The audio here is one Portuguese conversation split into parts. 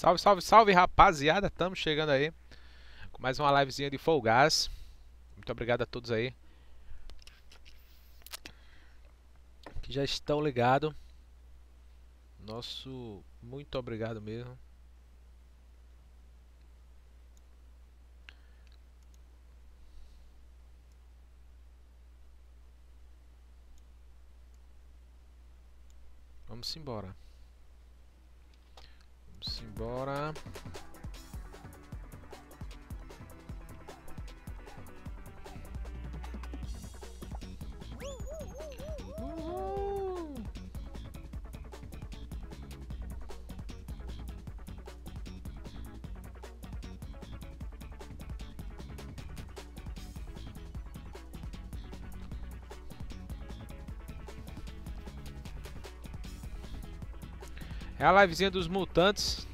Salve, salve, salve, rapaziada. Estamos chegando aí com mais uma livezinha de Fall Guys. Muito obrigado a todos aí que já estão ligados. Nosso muito obrigado mesmo. Vamos embora. Vamos embora. É a livezinha dos mutantes.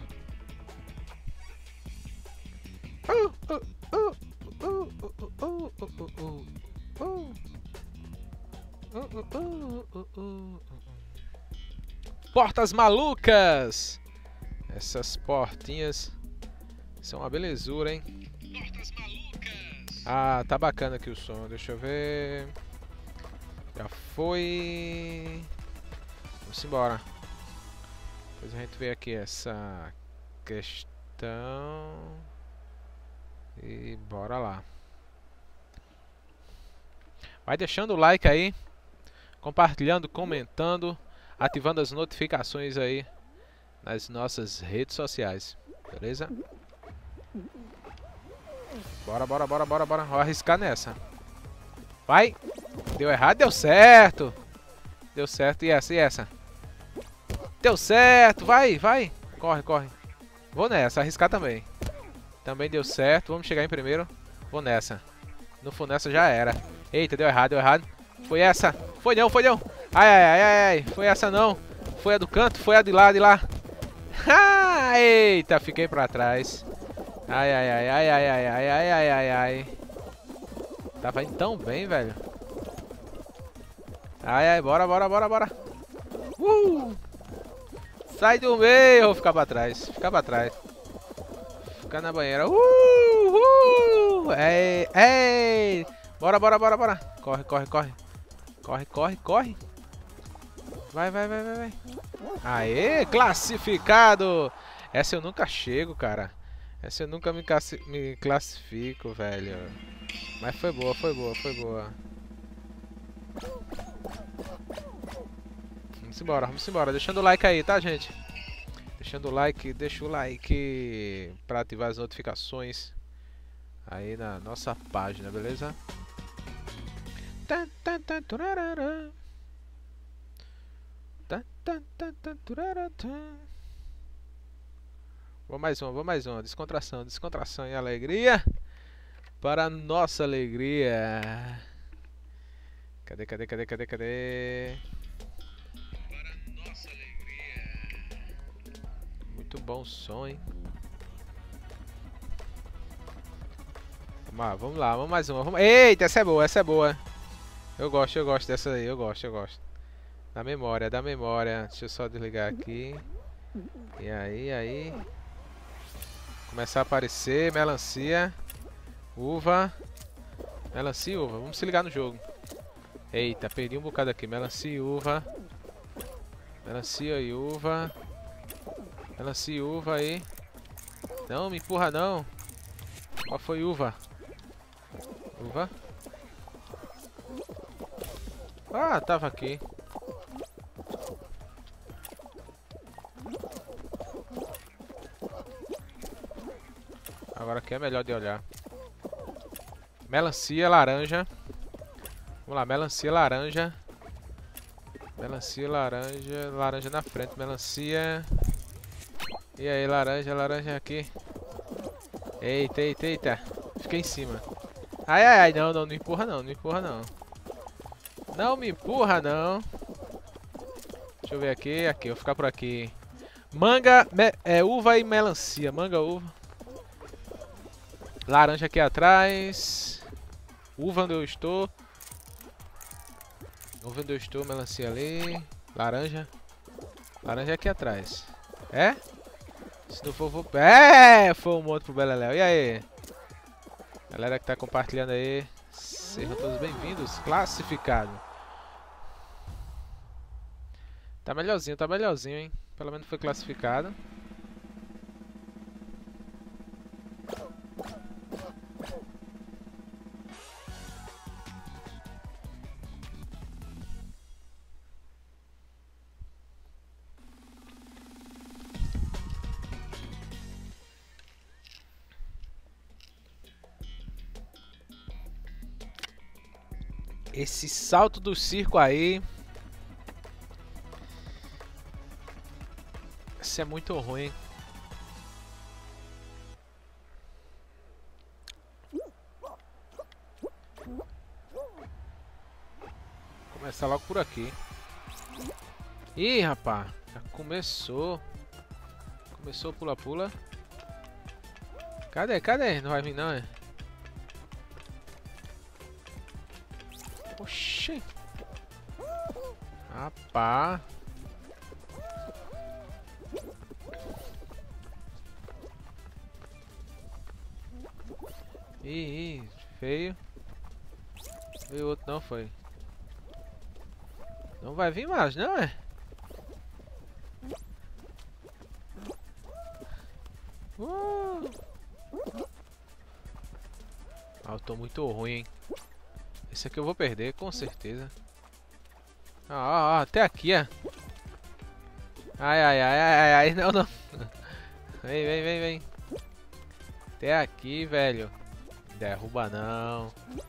Portas malucas! Essas portinhas são uma belezura, hein? Portas malucas! Ah, tá bacana aqui o som. Deixa eu ver. Já foi. Vamos embora. Depois a gente vê aqui essa questão. E bora lá. Vai deixando o like aí, compartilhando, comentando, ativando as notificações aí nas nossas redes sociais, beleza? Bora, bora, bora, bora, bora. Vou arriscar nessa. Vai! Deu errado, deu certo! Deu certo, e essa, e essa? Deu certo, vai, vai! Corre, corre. Vou nessa, arriscar também. Também deu certo, vamos chegar em primeiro. Vou nessa. Não for nessa, já era. Eita, deu errado, deu errado. Foi essa. Foi não, foi não. Ai, ai, ai, ai, ai. Foi essa não. Foi a do canto, foi a de lá, de lá. Eita, fiquei pra trás. Ai, ai, ai, ai, ai, ai, ai, ai, ai, ai, ai. Tava indo tão bem, velho. Ai, ai, bora, bora, bora, bora. Sai do meio, vou ficar pra trás. Ficar pra trás. Ficar na banheira. Ei, ei. Bora, bora, bora, bora. Corre, corre, corre. Corre, corre, corre. Vai, vai, vai, vai, vai. Aê, classificado. Essa eu nunca chego, cara. Essa eu nunca me classifico, velho. Mas foi boa, foi boa, foi boa. Vamos embora. Deixando o like aí, tá, gente? Deixando o like, deixa o like pra ativar as notificações aí na nossa página, beleza? Vou mais uma. Descontração, descontração e alegria. Para a nossa alegria. Cadê, cadê, cadê, cadê, cadê? Para a nossa alegria. Muito bom o som, hein? Vamos lá, vamos mais uma. Vamos... Eita, essa é boa, essa é boa. Eu gosto dessa aí, eu gosto. Da memória, da memória. Deixa eu só desligar aqui. E aí, aí. Começar a aparecer, melancia, uva. Melancia e uva, vamos se ligar no jogo. Eita, perdi um bocado aqui. Melancia e uva. Melancia e uva. Melancia e uva aí. Não, me empurra não. Qual foi uva? Uva. Ah, tava aqui. Agora aqui é melhor de olhar. Melancia, laranja. Vamos lá, melancia, laranja. Melancia, laranja. Laranja na frente, melancia. E aí, laranja, laranja aqui. Eita, eita, eita. Fiquei em cima. Ai, ai, ai, não, não, não empurra não, não empurra não. Não me empurra não. Deixa eu ver aqui, aqui, vou ficar por aqui. Manga, uva e melancia. Manga, uva. Laranja aqui atrás. Uva onde eu estou. Uva onde eu estou, melancia ali. Laranja. Laranja aqui atrás. É? Se não for, vou... É, foi um monte pro Beleléu. E aí? Galera que tá compartilhando aí, sejam todos bem-vindos. Classificado. Tá melhorzinho, hein? Pelo menos foi classificado. Esse salto do circo aí. Isso é muito ruim. Começar logo por aqui. Ih, rapaz. Já começou. Começou pula-pula. Cadê? Não vai vir não, é? Oxi. Rapaz. Ih, feio. Veio outro não, foi. Não vai vir mais, não é? Ah, eu tô muito ruim, hein? Esse aqui eu vou perder, com certeza. Até aqui, é. Ai, não. Vem. Até aqui, velho. Derruba não.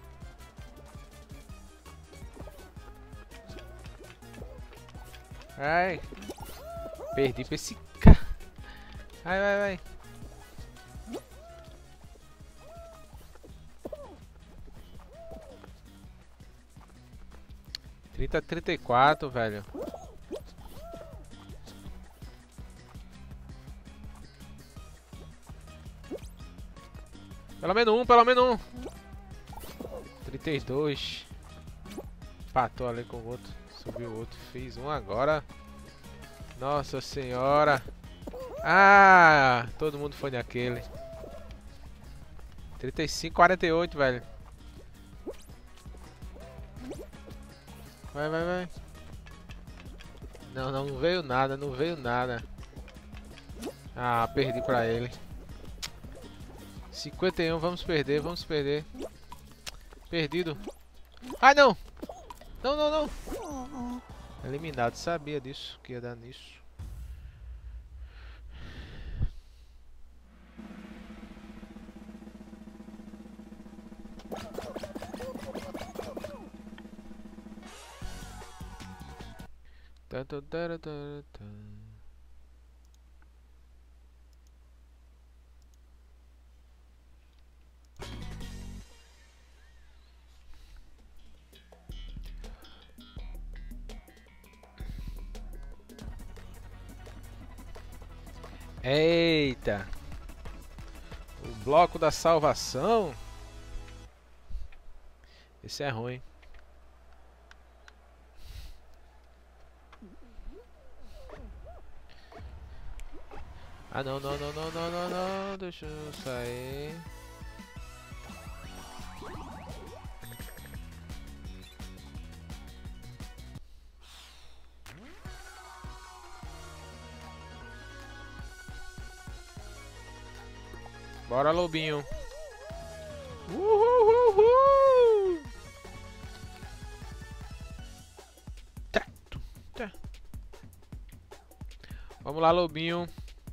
Ai. Perdi pra esse cara. Vai. 30-34, velho. Pelo menos um. 32. Empatou ali com o outro. Subiu o outro. Fiz um agora. Nossa senhora. Ah, todo mundo foi naquele. 35-48, velho. Vai. Não veio nada. Ah, perdi pra ele. 51, vamos perder. Perdido. Ai, não. Não. Eliminado, sabia disso, que ia dar nisso. Eita! O bloco da salvação. Esse é ruim. Ah, não. Deixa eu sair. Bora, lobinho. Uhul. Tá. Vamos lá, lobinho.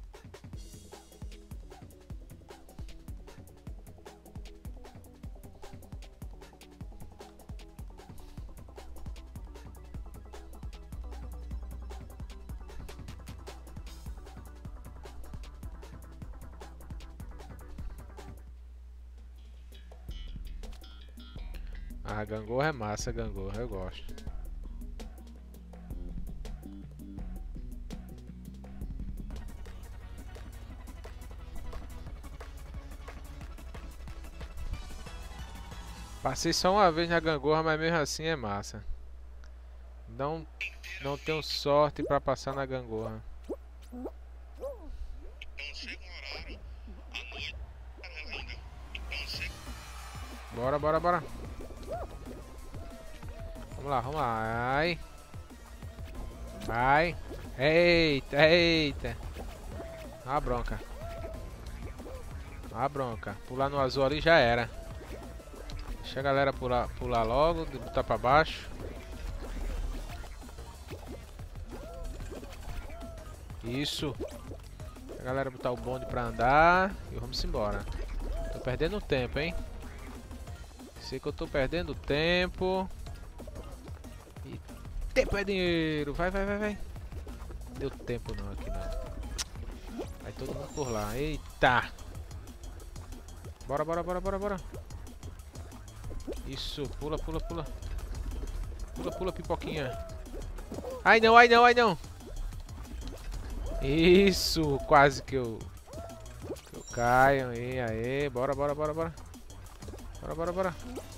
Ah, gangorra é massa, gangorra, eu gosto. Passei só uma vez na gangorra, mas mesmo assim é massa. Não tenho sorte pra passar na gangorra. Bora, bora, bora. Vamos lá, vamos lá. Vai. Vai. Eita, eita. Olha a bronca. Olha a bronca. Pular no azul ali já era. Deixa a galera pular logo, botar pra baixo. Isso. Deixa a galera botar o bonde pra andar. E vamos embora. Tô perdendo tempo, hein. Sei que eu tô perdendo tempo. E tempo é dinheiro. Vai, vai, vai, vai. Não deu tempo não aqui não. Vai todo mundo por lá. Eita. Bora, bora, bora, bora, bora. Isso. Pula, pula, pula. Pula, pula, pipoquinha. Ai não, ai não, ai não. Isso. Quase que eu caio. Aí, aí. Bora, bora, bora, bora. Bora, bora, bora.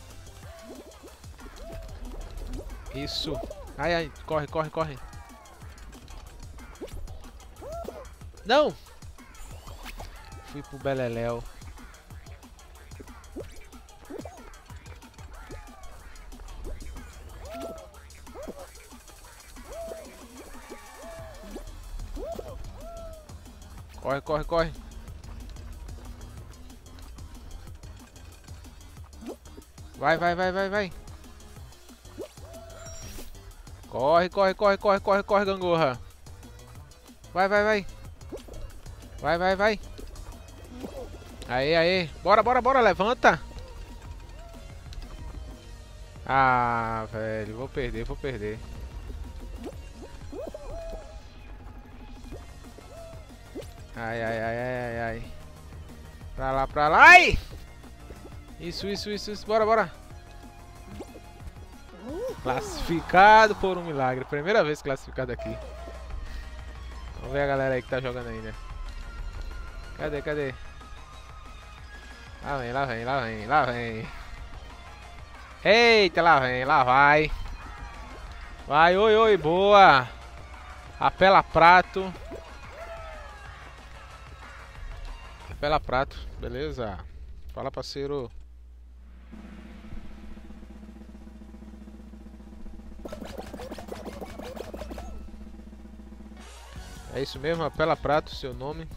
Isso. Ai, ai. Corre, corre, corre. Não! Fui pro beleléu. Corre, corre, corre. Vai, vai, vai, vai, vai. Corre, corre, corre, corre, corre, corre, gangorra. Vai, vai, vai. Vai, vai, vai. Aê, aê. Bora, bora, bora, levanta. Ah, velho, vou perder, vou perder. Ai, ai, ai, ai, ai, ai. Pra lá, pra lá. Ai! Isso, isso, isso, isso. Bora, bora. Classificado por um milagre. Primeira vez classificado aqui. Vamos ver a galera aí que tá jogando ainda. Cadê, cadê? Lá vem, lá vem, lá vem, lá vem. Eita, lá vem, lá vai. Vai, oi, oi, boa. Apela prato. Apela prato, beleza. Fala, parceiro. É isso mesmo, apela prato, seu nome.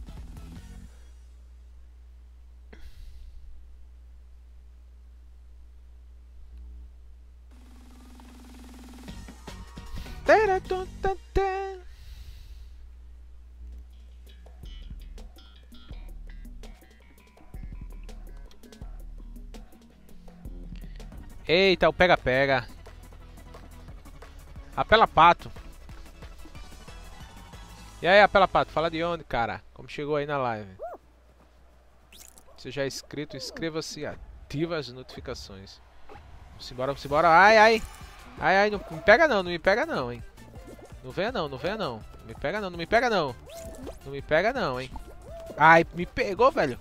Eita, o pega-pega. Apela pato. E aí, apela pato, fala de onde, cara? Como chegou aí na live? Se já é inscrito, inscreva-se e ativa as notificações. Vamos embora, vamos embora. Ai, ai. Ai, ai, não me pega não, não me pega não, hein. Não venha não, não venha não. Não me pega não, não me pega não. Não me pega não, hein. Ai, me pegou, velho.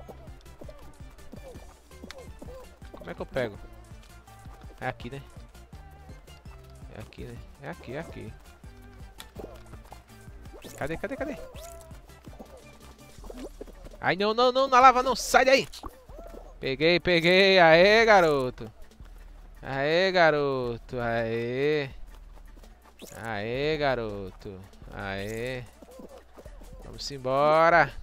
Como é que eu pego? É aqui, né? É aqui, né? É aqui, é aqui. Cadê, cadê, cadê? Ai, não, não, não, na lava não, sai daí! Peguei, peguei, aê, garoto! Aê, garoto, aê! Aê, garoto, aê! Vamos embora!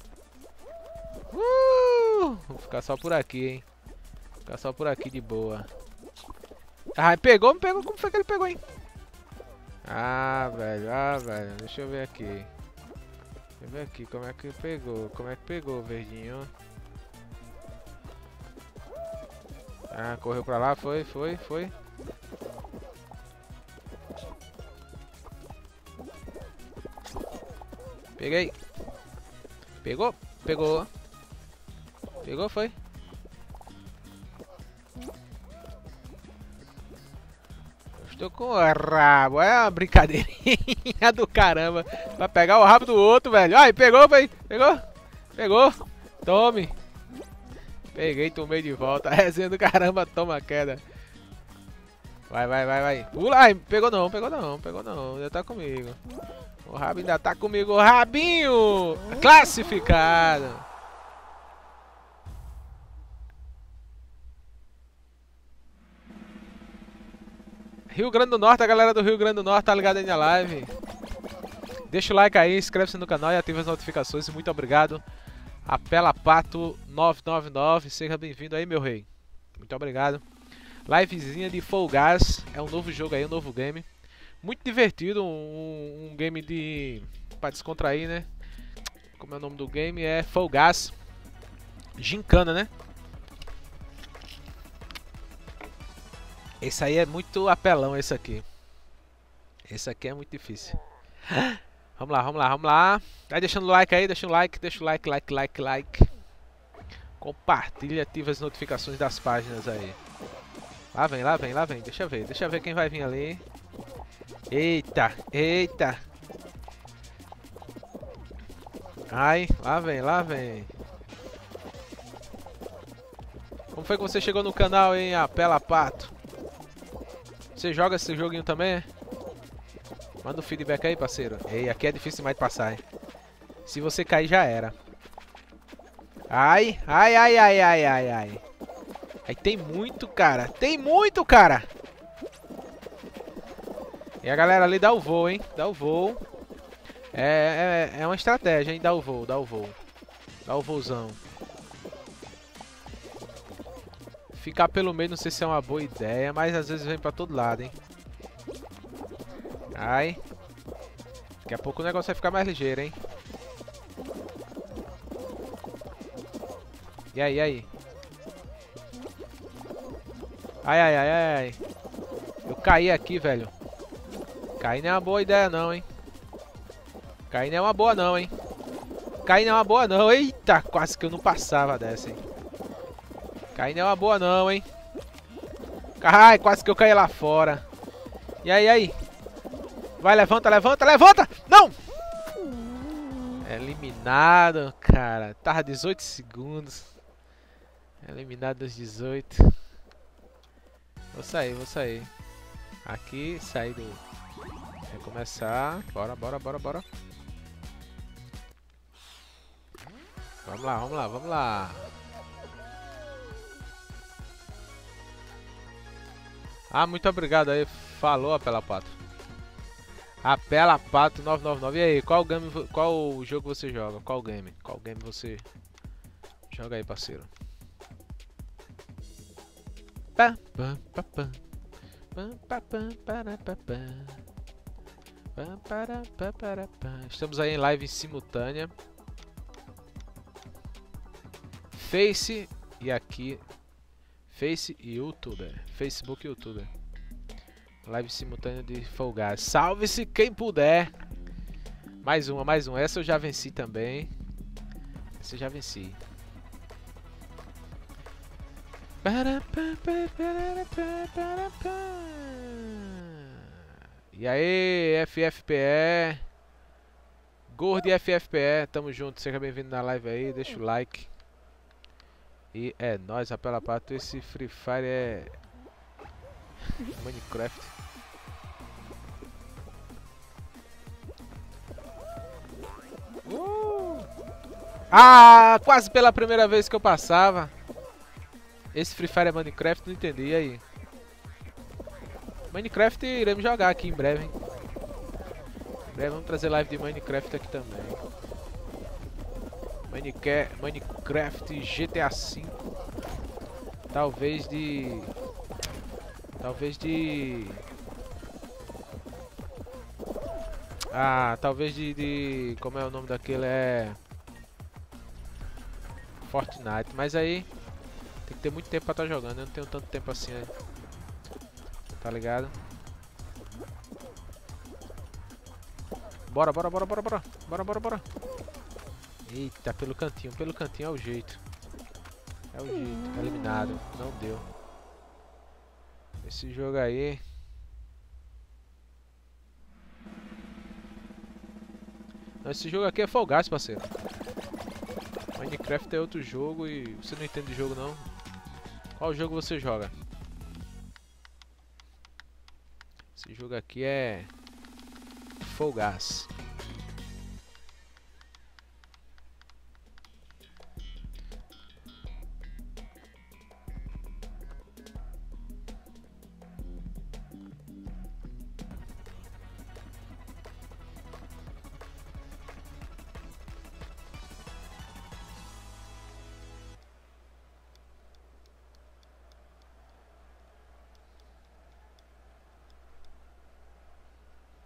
Vou ficar só por aqui, hein? Vou ficar só por aqui de boa. Ah, pegou, me pegou, como foi que ele pegou, hein? Ah, velho, deixa eu ver aqui. Deixa eu ver aqui como é que pegou, verdinho. Ah, correu pra lá, foi. Peguei. Pegou, pegou. Pegou, foi. Estou com o rabo, é uma brincadeirinha do caramba. Vai pegar o rabo do outro, velho. Ai, pegou, foi. Pegou. Pegou. Tome. Peguei, tomei de volta. A resenha do caramba, toma queda. Vai, vai, vai, vai. Pula. Ai, pegou não, pegou não, pegou não. Já tá comigo. O Rabinho ainda tá comigo. Rabinho! Classificado! Rio Grande do Norte, a galera do Rio Grande do Norte tá ligada aí na live. Deixa o like aí, inscreve-se no canal e ativa as notificações. E muito obrigado. Apela Pato 999, seja bem-vindo aí, meu rei. Muito obrigado. Livezinha de Fall Guys, é um novo jogo aí, um novo game. Muito divertido, um game de... pra descontrair, né? Como é o nome do game? É Fall Guys. Gincana, né? Esse aí é muito apelão, esse aqui. Esse aqui é muito difícil. Vamos lá, vamos lá, vamos lá. Vai deixando o like aí, deixa o like, like. Compartilha, ativa as notificações das páginas aí. Lá vem, lá vem, lá vem. Deixa eu ver quem vai vir ali. Eita, eita. Ai, lá vem, lá vem. Como foi que você chegou no canal, hein, Apela Pato? Você joga esse joguinho também, é? Manda um feedback aí, parceiro. Ei, aqui é difícil demais de passar, hein? Se você cair, já era. Ai, ai, ai, ai, ai, ai, ai. Aí tem muito, cara. Tem muito, cara. E a galera ali dá o voo, hein? Dá o voo. É uma estratégia, hein? Dá o voo, dá o voo. Dá o voozão. Ficar pelo meio não sei se é uma boa ideia, mas às vezes vem pra todo lado, hein? Ai. Daqui a pouco o negócio vai ficar mais ligeiro, hein? E aí, e aí? Ai, ai, ai, ai, ai. Eu caí aqui, velho. Cair não é uma boa ideia não, hein? Cair não é uma boa não, hein? Cair não é uma boa não. Eita, quase que eu não passava dessa, hein? Cair não é uma boa não, hein? Ai, quase que eu caí lá fora. E aí, aí? Vai, levanta, levanta, levanta! Não! Eliminado, cara. Tava 18 segundos. Eliminado aos 18. Vou sair, vou sair. Aqui, sair do... Recomeçar. Bora, bora, bora, bora. Vamos lá, vamos lá, vamos lá. Ah, muito obrigado aí. Falou, Apela Pato. Apela Pato 999. E aí, qual jogo você joga? Qual game? Qual game você joga aí, parceiro? Estamos aí em live simultânea. Face e aqui Face e YouTuber. Facebook e YouTuber. Live simultânea de Fall Guys. Salve-se quem puder. Mais uma, mais uma. Essa eu já venci também. Essa eu já venci. E aí, FFPE. Gordo e FFPE. Tamo junto. Seja bem-vindo na live aí. Deixa o like. E é nóis, Apela Pato. Esse Free Fire é Minecraft. Ah, quase pela primeira vez que eu passava. Esse Free Fire é Minecraft, não entendi. E aí? Minecraft iremos jogar aqui em breve, hein? Em breve vamos trazer live de Minecraft aqui também. Minecraft GTA V. Talvez de... Ah, talvez de... Como é o nome daquele? É... Fortnite. Mas aí... Tem que ter muito tempo pra estar jogando. Eu não tenho tanto tempo assim, né? Tá ligado? Bora, bora, bora, bora, bora. Bora, bora, bora. Eita, pelo cantinho é o jeito. É o jeito. Eliminado. Não deu. Esse jogo aí... Não, esse jogo aqui é Fall Guys, parceiro. Minecraft é outro jogo e você não entende de jogo não. Qual jogo você joga? Esse jogo aqui é Fall Guys.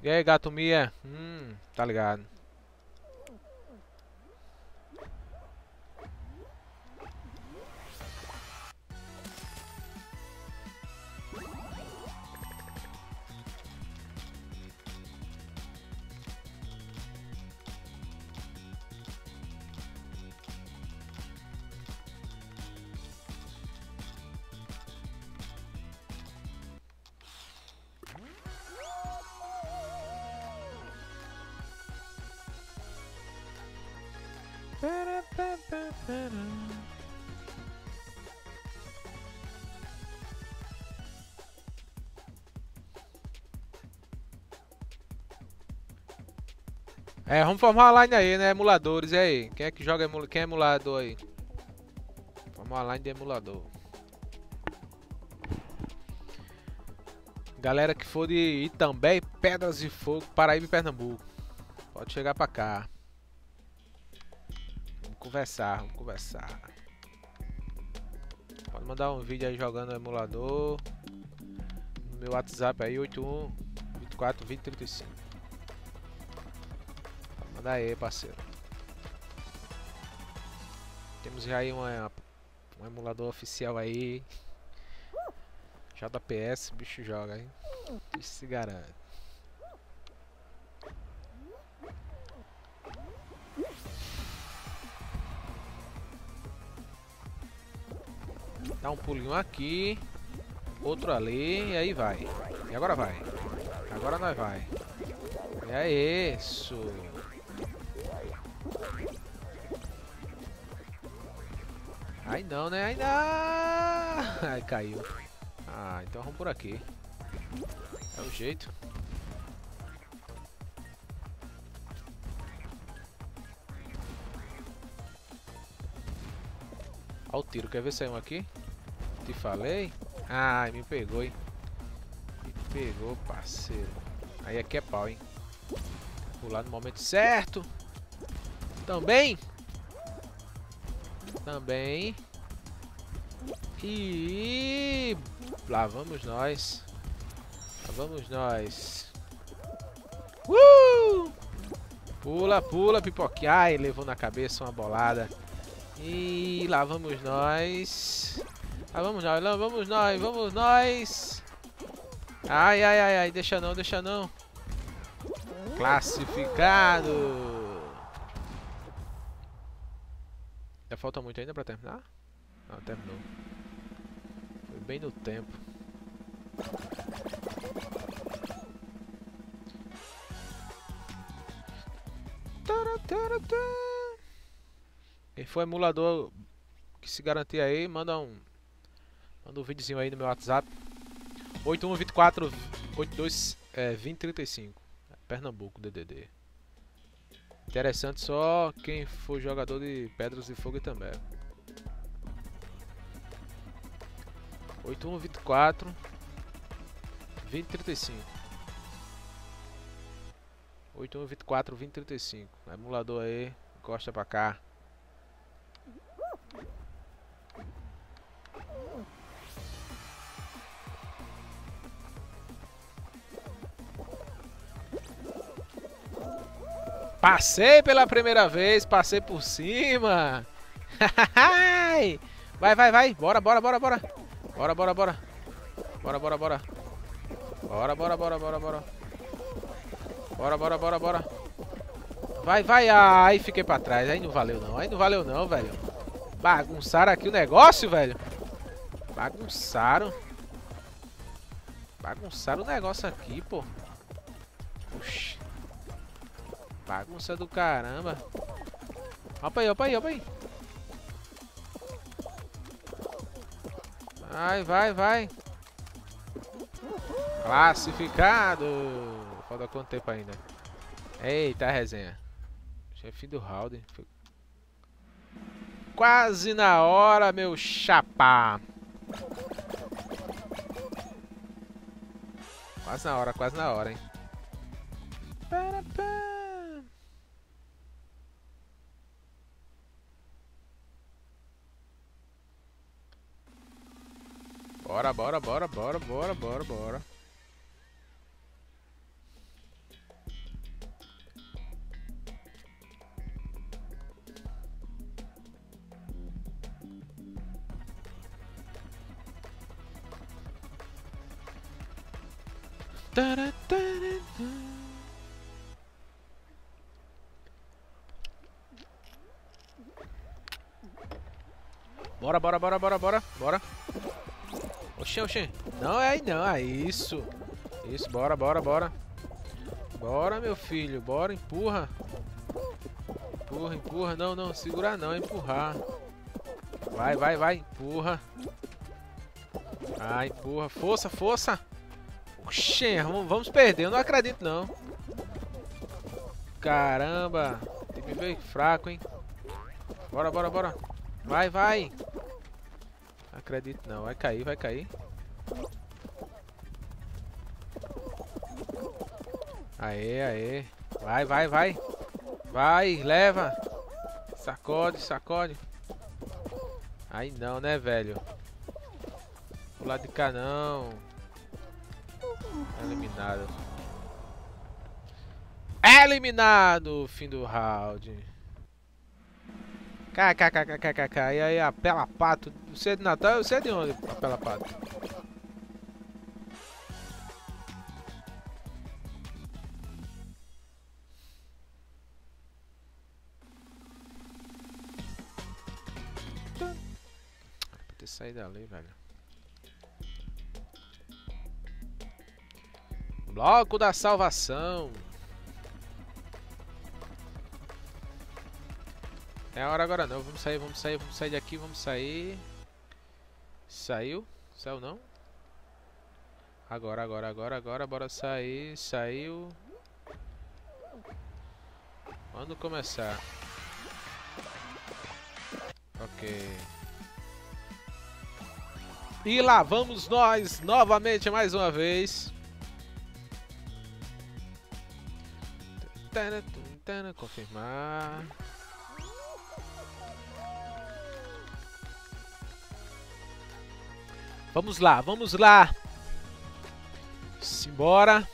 E aí, gato Mia? Tá ligado. É, vamos formar uma line aí, né? Emuladores, e aí? Quem é que joga quem é emulador aí? Formar uma line de emulador. Galera que for de Itambé, Pedras de Fogo, Paraíba e Pernambuco, pode chegar pra cá. Vamos conversar, vamos conversar. Pode mandar um vídeo aí jogando no emulador. No meu WhatsApp aí, 81 24 20 35. Manda aí, parceiro. Temos já aí um emulador oficial aí. JPS, o bicho joga, hein? Isso se garante. Dá um pulinho aqui. Outro ali. E aí vai. E agora vai. Agora nós vai. E é isso. Ai não, né? Ai não. Ai, caiu. Ah, então vamos por aqui. É o jeito. Olha o tiro. Quer ver se é um aqui? Te falei? Ai, me pegou, hein? Me pegou, parceiro. Aí aqui é pau, hein? Pular no momento certo. Também. Também. E lá vamos nós. Lá vamos nós. Pula, pula, pipoquinha. Ai, levou na cabeça uma bolada. E lá vamos nós. Lá vamos nós, lá vamos nós, vamos nós. Ai, ai, ai, ai, deixa não, deixa não. Classificado. Já falta muito ainda pra terminar? Não, terminou. Foi bem no tempo. Quem for emulador que se garantir aí, manda um videozinho aí no meu WhatsApp. 8124 82 2035. Pernambuco, DDD. Interessante só quem for jogador de Pedras de Fogo e também. 8124 2035. 8124 2035. Emulador aí, encosta pra cá. Passei pela primeira vez, passei por cima. Vai, vai, vai. Bora, bora, bora, bora. Bora, bora, bora. Bora, bora, bora. Bora, bora, bora, bora, bora. Bora, bora, bora, bora. Vai, vai. Ai, fiquei pra trás. Aí não valeu não. Aí não valeu não, velho. Bagunçaram aqui o negócio, velho. Bagunçaram. Bagunçaram o negócio aqui, pô. Oxi. Bagunça do caramba. Opa aí, opa aí, opa aí. Vai, vai, vai. Classificado. Falta quanto tempo ainda? Eita, resenha. Chefe do round. Quase na hora, meu chapa. Quase na hora, hein. Bora, bora, bora, bora, bora, bora, bora. Bora, bora, bora, bora, bora, bora. Oxê, oxê. Não, é aí não, é isso. Isso, bora, bora, bora. Bora, meu filho, bora, empurra. Empurra, empurra. Não, não, segurar não, é empurrar. Vai, vai, vai, empurra. Ah, empurra. Força, força. Oxê, vamos perder, eu não acredito não. Caramba. O time veio fraco, hein. Bora, bora, bora. Vai, vai. Não acredito não, vai cair, vai cair. Aê, aê. Vai, vai, vai. Vai, leva. Sacode, sacode. Aí não, né, velho? Do lado de cá não. Eliminado. Eliminado! Fim do round. KKKKKK. E aí, apela pato. Você é de Natal? Você é de onde, apela pato? Pra ter saído dali, velho. Bloco da salvação. É a hora agora não. Vamos sair, vamos sair, vamos sair daqui, vamos sair. Saiu? Saiu não? Agora, agora, agora, agora. Bora sair. Saiu. Quando começar? Ok. E lá vamos nós novamente mais uma vez. Confirmar. Vamos lá, vamos lá. Simbora.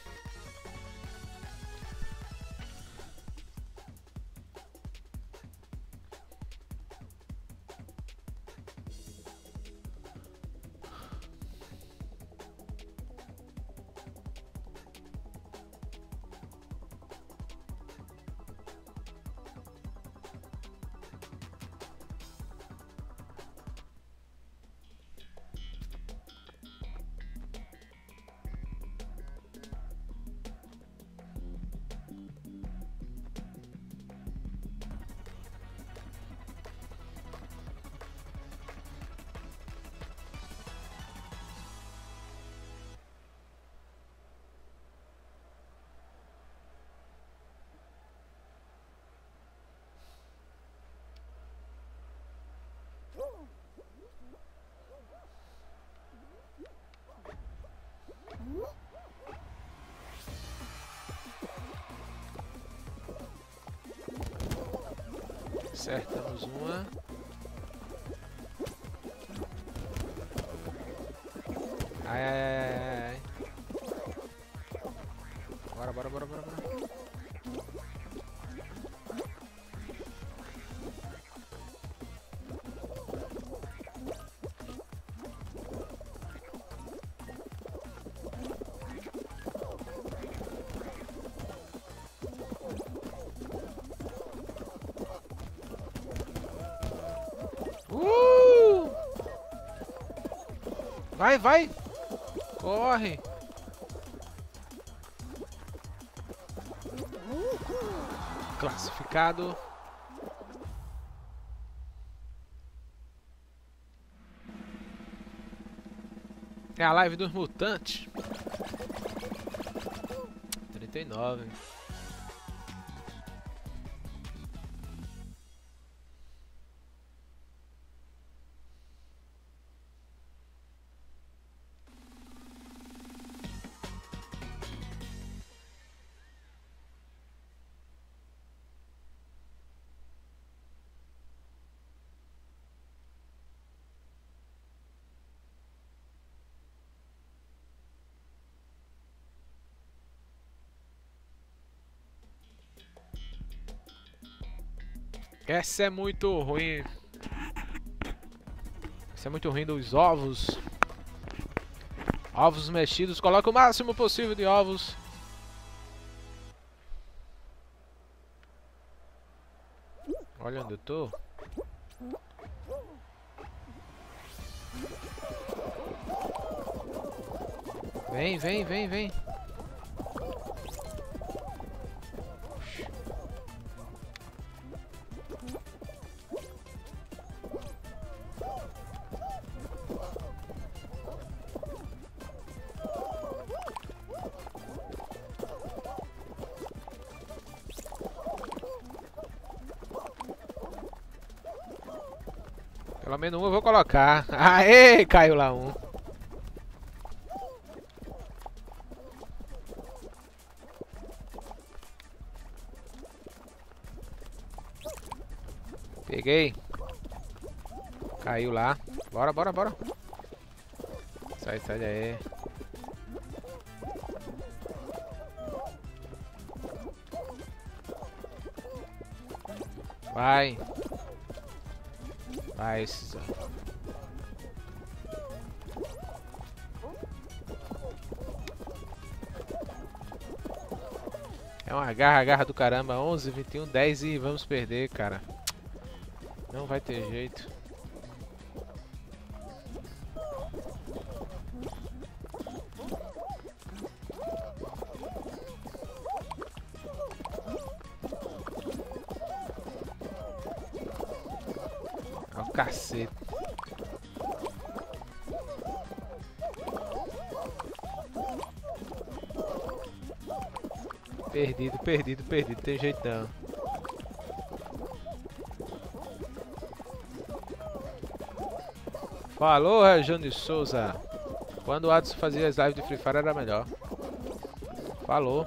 Acertamos uma. Ai, ai, ai, ai, ai. Bora, bora, bora, bora, bora. Vai, vai! Corre! Classificado. É a live dos mutantes. 39. Essa é muito ruim. Essa é muito ruim dos ovos. Ovos mexidos, coloca o máximo possível de ovos. Olha onde eu tô. Vem, vem, vem, vem. Pelo menos um eu vou colocar. Aê, caiu lá um. Peguei. Caiu lá. Bora, bora, bora. Sai, sai daí. Vai. Vai, esses... É uma garra do caramba. 11, 21, 10 e vamos perder, cara. Não vai ter jeito. Ó, o cacete. Perdido, perdido, perdido. Tem jeito não. Falou, Regiane de Souza. Quando o Adson fazia as lives de Free Fire era melhor. Falou.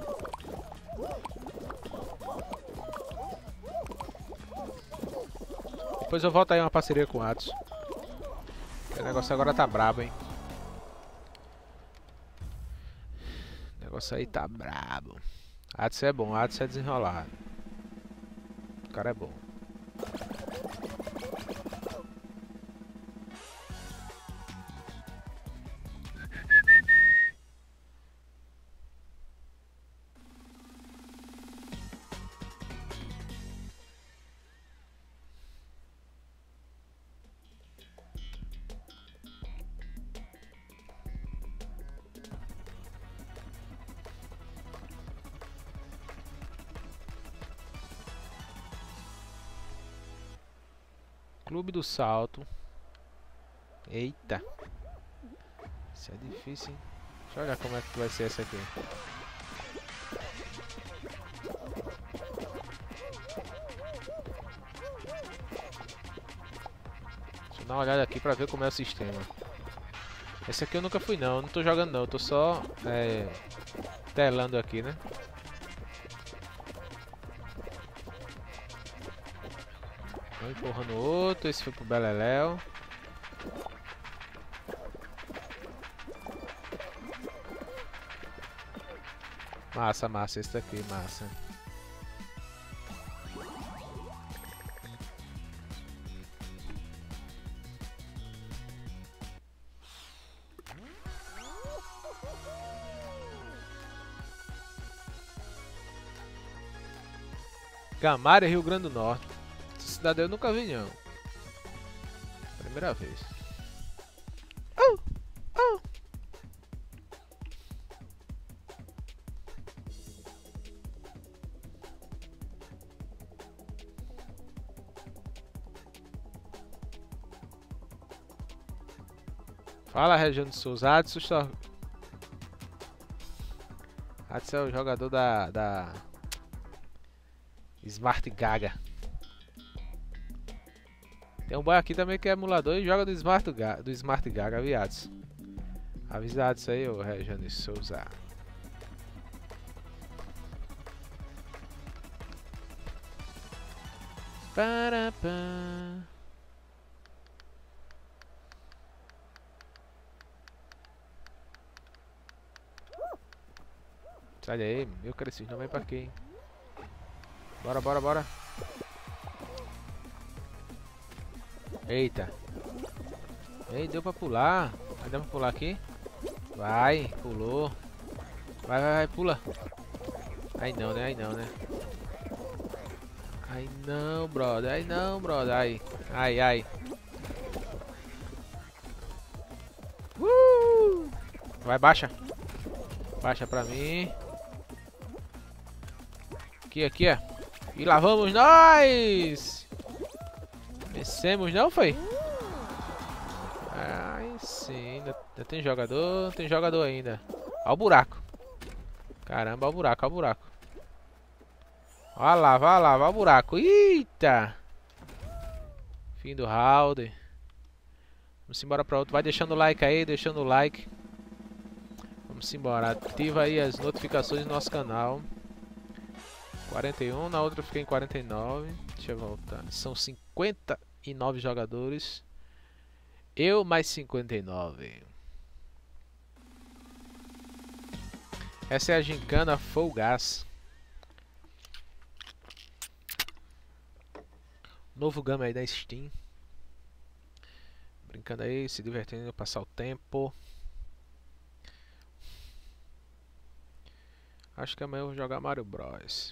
Depois eu volto aí uma parceria com o Adson. O negócio agora tá brabo, hein. O negócio aí tá brabo. Adson é bom, Adson é desenrolado. O cara é bom. Clube do Salto. Eita. Isso é difícil, hein? Deixa eu olhar como é que vai ser essa aqui. Deixa eu dar uma olhada aqui pra ver como é o sistema. Esse aqui eu nunca fui não, eu não tô jogando não, eu tô só telando aqui, né? Um empurrando o outro, esse foi pro Beleléu. Massa, massa, esse daqui, massa. Gamária, Rio Grande do Norte. Essa cidade eu nunca vi não. Primeira vez. Fala, Regiane de Souza. Adson é o jogador da Smart Gaga. Tem um boy aqui também que é emulador e joga do Smart Gaga, viados. Avisado isso aí, ô Regiane de Souza. Parapá. Sai daí, eu quero esses nomes aí pra quê, hein? Bora, bora, bora. Eita. Ei, deu pra pular. Vai dar pra pular aqui? Vai, pulou. Vai, vai, vai, pula. Aí não, né? Aí não, né? Aí não, brother. Aí não, brother. Aí. Ai, ai. Vai, baixa. Baixa pra mim. Aqui, aqui, ó. E lá vamos nós! Vencemos, não foi? Ai, sim. Ainda tem jogador. Tem jogador ainda. Ó o buraco. Caramba, ó o buraco, ó o buraco. Ó lá, vai lá, vai o buraco. Eita! Fim do round. Vamos embora pra outro. Vai deixando o like aí, deixando o like. Vamos embora. Ativa aí as notificações do nosso canal. 41, na outra eu fiquei em 49. Deixa eu voltar. São 59 jogadores. Eu mais 59. Essa é a gincana Fall Gas. Novo game aí da Steam. Brincando aí, se divertindo, passar o tempo. Acho que amanhã eu vou jogar Mario Bros.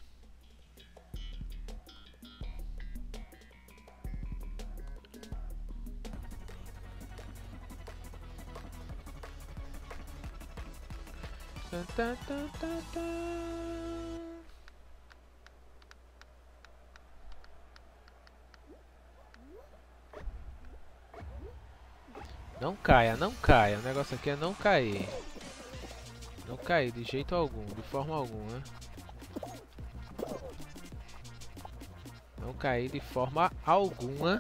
Não caia, não caia. O negócio aqui é não cair. Não cair de jeito algum, de forma alguma. Não cair de forma alguma.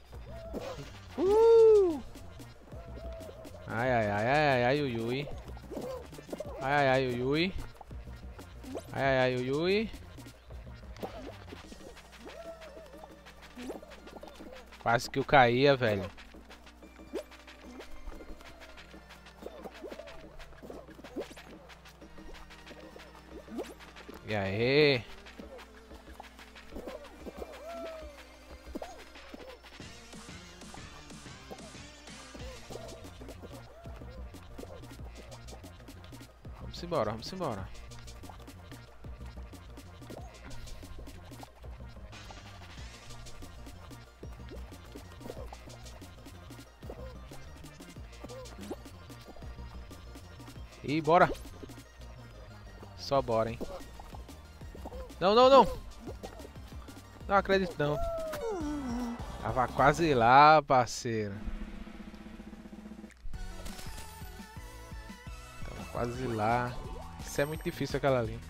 Ai, ai, ai, ai, ai, ai, ui, ui. Ai, ai, ai, ui, ui. Ai, ai, ai, ui, ui. Quase que eu caía, velho. E aí? Vamos embora, vamos embora. E bora. Só bora, hein. Não, não, não. Não acredito, não. Tava quase lá, parceiro. Tava quase lá. Isso é muito difícil, aquela ali.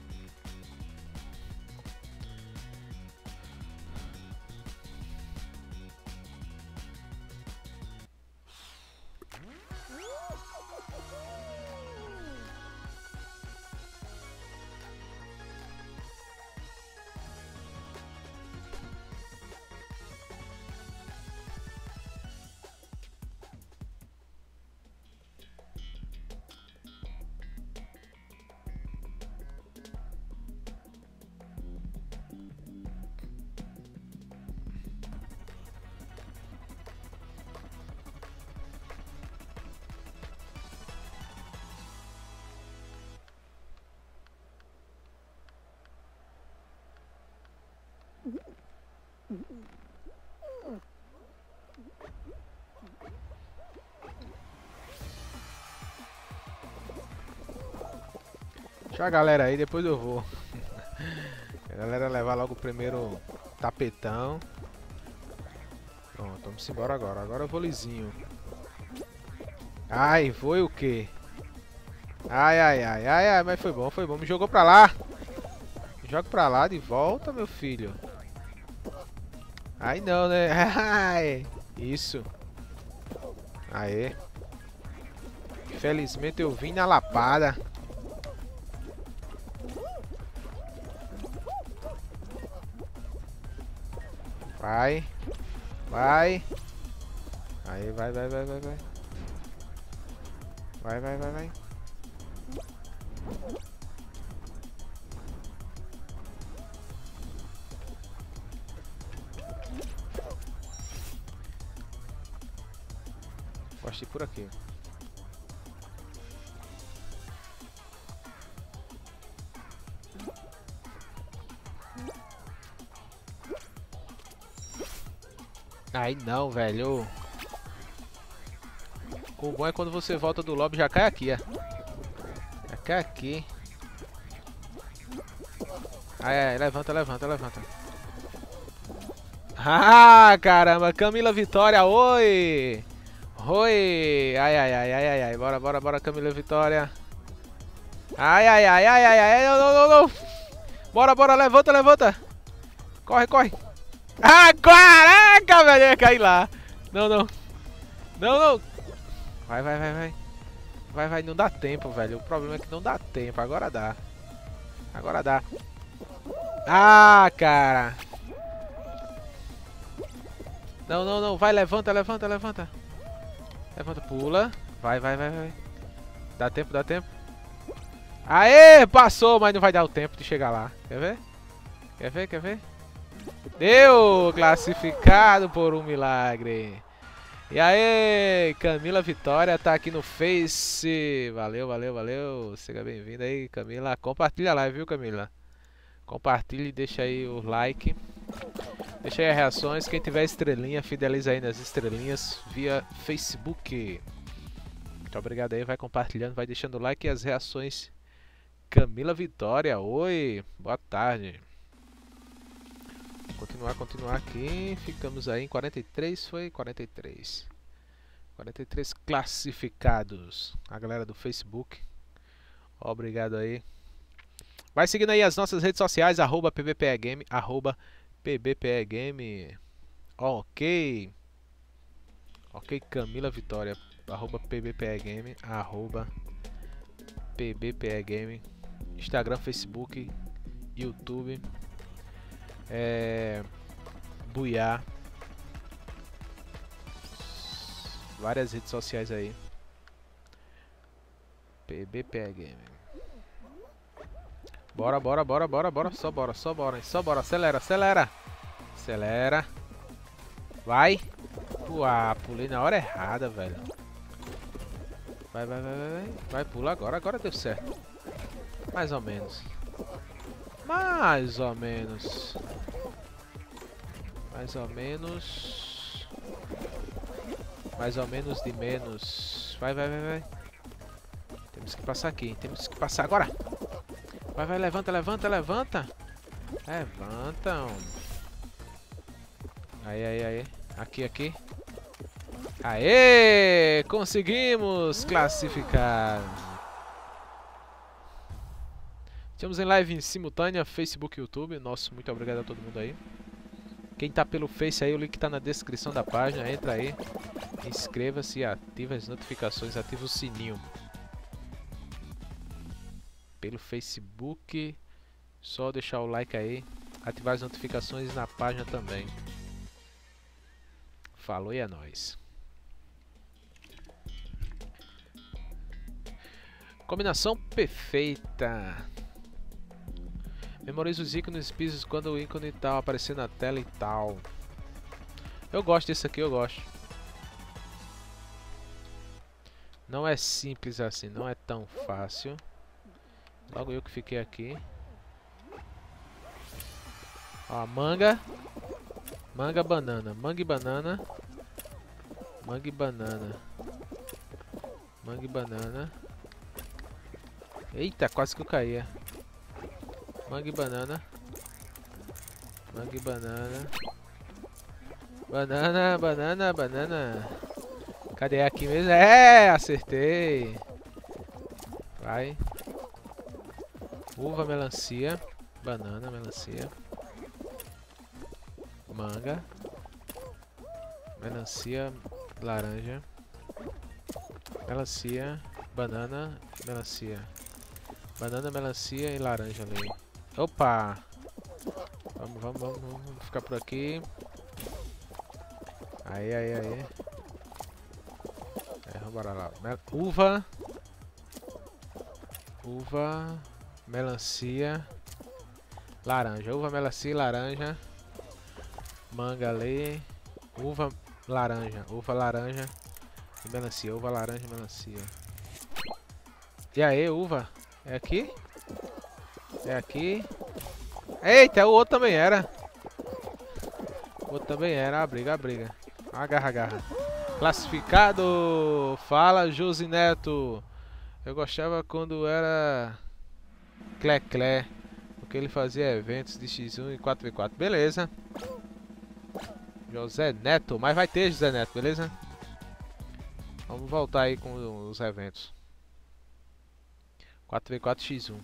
Deixa a galera aí, depois eu vou. A galera levar logo o primeiro tapetão. Pronto, vamos embora agora. Agora eu vou lisinho. Ai, foi o quê? Ai, ai, ai, ai, ai, mas foi bom, foi bom. Me jogou pra lá. Me joga pra lá de volta, meu filho. Ai não, né? Ai, isso. Aê. Felizmente eu vim na lapada. Vai. Vai. Aí, vai, vai, vai, vai, vai. Vai, vai, vai, vai. Gosto de ir por aqui. Aí não, velho. O bom é quando você volta do lobby já cai aqui, ó. Já cai aqui. Aí, levanta, levanta, levanta. Ah, caramba, Camila Vitória, oi! Oi! Ai, ai, ai, ai, ai, ai, bora, bora, bora, Camila Vitória. Ai, ai, ai, ai, ai, ai, não, não, não. Bora, bora, levanta, levanta. Corre, corre. Ah, caraca, velho, ia cair lá. Não, não. Não, não. Vai, vai, vai, vai. Vai, vai, não dá tempo, velho. O problema é que não dá tempo, agora dá. Agora dá. Ah, cara. Não, não, não. Vai, levanta, levanta, levanta. Levanta, pula. Vai, vai, vai, vai. Dá tempo, dá tempo. Aê, passou, mas não vai dar o tempo de chegar lá. Quer ver? Quer ver, quer ver? Deu! Classificado por um milagre. E aí, Camila Vitória tá aqui no Face. Valeu, valeu, valeu. Seja bem-vinda aí, Camila. Compartilha a live, viu, Camila? Compartilhe e deixa aí o like. Deixa aí as reações. Quem tiver estrelinha, fideliza aí nas estrelinhas via Facebook. Muito obrigado aí. Vai compartilhando, vai deixando o like e as reações. Camila Vitória, oi. Boa tarde. Continuar, continuar aqui. Ficamos aí em 43, foi 43. 43 classificados. A galera do Facebook. Obrigado aí. Vai seguindo aí as nossas redes sociais, @pbpegame, @pbpegame. Ok. Ok, Camila Vitória, @pbpegame, @pbpegame. Instagram, Facebook, YouTube. Buiá. Várias redes sociais aí. PBPegame. Bora, bora, bora, bora, bora. Só bora, só bora, só bora. Acelera, acelera. Acelera. Vai. Uau, pulei na hora errada, velho. Vai, vai, vai, vai. Vai, pula agora. Agora deu certo. Mais ou menos. Mais ou menos. Mais ou menos. Mais ou menos de menos. Vai, vai, vai, vai. Temos que passar aqui. Temos que passar agora. Vai, vai, levanta, levanta, levanta. Levanta, homem. Aí, aí, aí. Aqui, aqui. Aê! Conseguimos classificar. Estamos em live em simultânea, Facebook e YouTube. Nosso muito obrigado a todo mundo aí. Quem tá pelo Face aí, o link tá na descrição da página. Entra aí, inscreva-se e ativa as notificações, ativa o sininho. Pelo Facebook, só deixar o like aí, ativar as notificações na página também. Falou e é nóis. Combinação perfeita. Memoriza os ícones pisos quando o ícone tal aparecer na tela e tal. Eu gosto desse aqui, eu gosto. Não é simples assim, não é tão fácil. Logo eu que fiquei aqui. Ó, manga. Manga, banana. Manga e banana. Manga e banana. Manga e banana. Eita, quase que eu caía. Manga e banana. Manga e banana. Banana, banana, banana. Cadê aqui mesmo? É, acertei. Vai. Uva, melancia. Banana, melancia. Manga. Melancia, laranja. Melancia, banana, melancia. Banana, melancia e laranja ali. Opa! Vamos, vamos, vamos, vamos ficar por aqui. Aí, aí, aí. Bora lá. Uva. Uva. Melancia. Laranja. Uva, melancia e laranja. Manga ali. Uva, laranja. Uva, laranja e melancia. Uva, laranja e melancia. E aí, uva? É aqui? É aqui. Eita, o outro também era. O outro também era. A briga, a briga. Agarra, agarra. Classificado! Fala, Josi Neto. Eu gostava quando era Clé, porque ele fazia eventos de X1 e 4v4. Beleza. José Neto, mas vai ter José Neto, beleza? Vamos voltar aí com os eventos. 4v4 X1.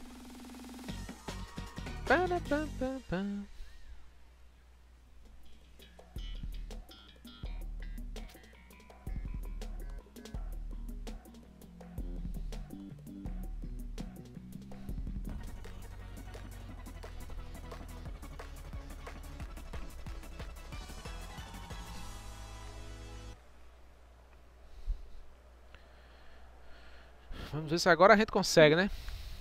Vamos ver se agora a gente consegue, né?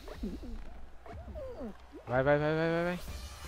Vai, vai, vai, vai, vai, vai.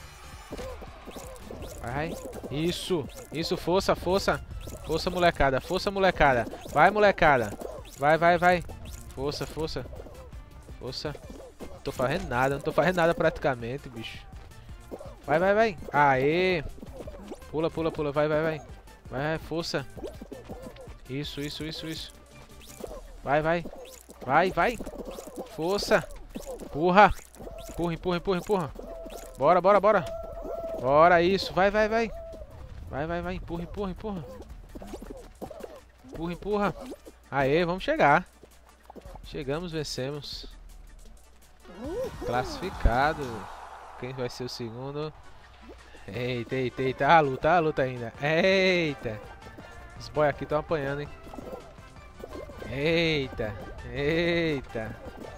Vai. Isso. Isso, força, força. Força, molecada. Força, molecada. Vai, molecada. Vai, vai, vai. Força, força. Força. Não tô fazendo nada. Não tô fazendo nada praticamente, bicho. Vai, vai, vai. Aê. Pula, pula, pula. Vai, vai, vai. Vai, força. Isso, isso, isso, isso. Vai, vai. Vai, vai. Força. Empurra. Empurra, empurra, empurra, empurra. Bora, bora, bora. Bora, isso. Vai, vai, vai. Vai, vai, vai. Empurra, empurra, empurra. Empurra, empurra. Aê, vamos chegar. Chegamos, vencemos. Classificado. Quem vai ser o segundo? Eita, eita, eita. A luta ainda. Eita. Os boy aqui estão apanhando, hein. Eita. Eita.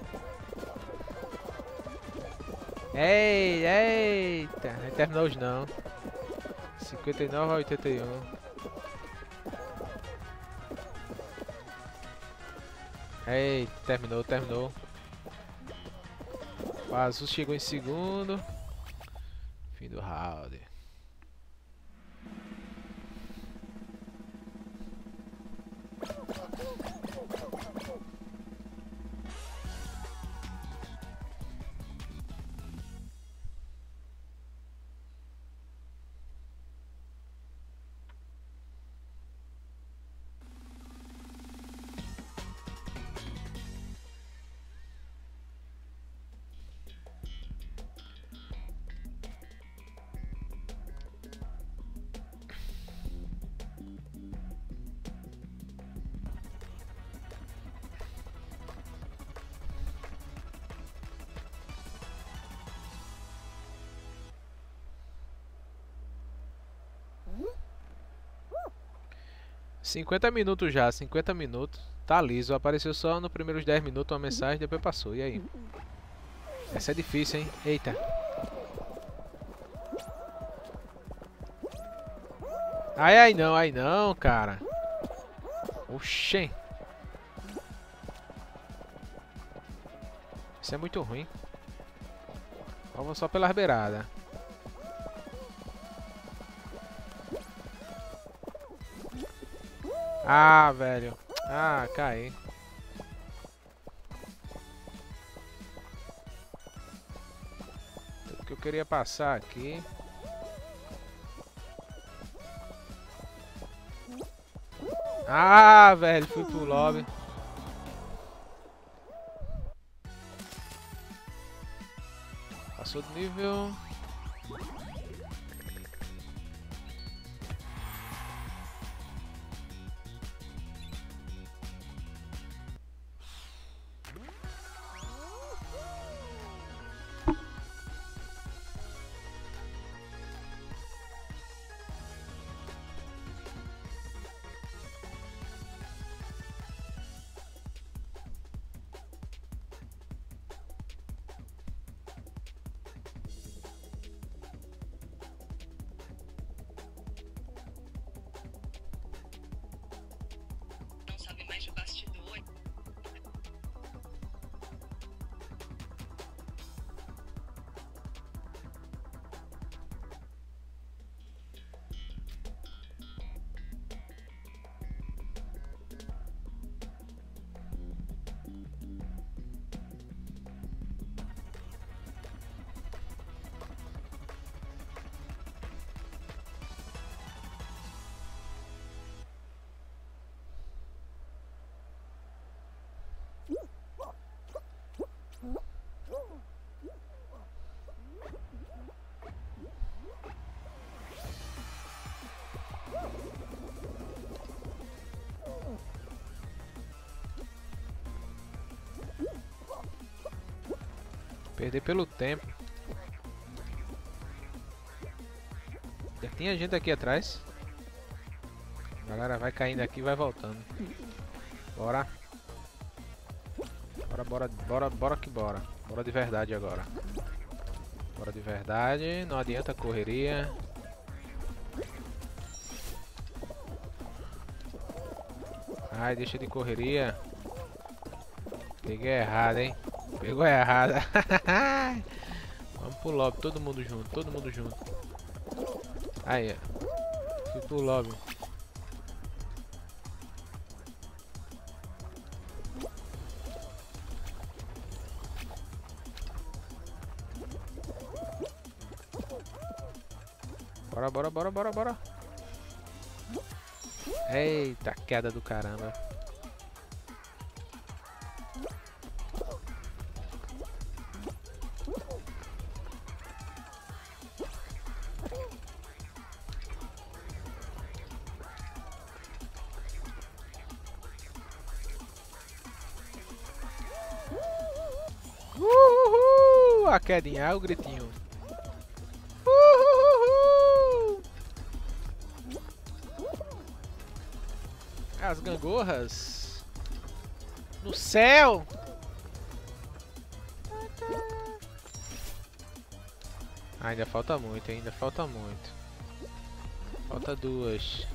Ei, eita. Não terminou hoje não. 59 a 81. Ei, terminou, terminou. O azul chegou em segundo. Fim do round. $50 minutos já, 50 minutos. Tá liso, apareceu só nos primeiros 10 minutos uma mensagem, depois passou. E aí? Essa é difícil, hein? Eita. Ai, não, cara. Oxê. Isso é muito ruim. Vamos só pelas beiradas. Ah, velho. Ah, caí. Tudo que eu queria passar aqui. Ah, velho. Fui pro lobby. Passou do nível. Perder pelo tempo. Já tinha gente aqui atrás. A galera vai caindo aqui e vai voltando. Bora. Bora que bora. Bora de verdade agora. Bora de verdade. Não adianta correria. Ai, deixa de correria. Peguei errado, hein? Pegou errada. Vamos pro lobby, todo mundo junto, todo mundo junto. Aí, ó. Fui pro lobby. Bora. Eita, queda do caramba. Uhul! A quedinha, olha o gritinho. Uhul! As gangorras no céu. Ainda falta muito, ainda falta muito. Falta duas.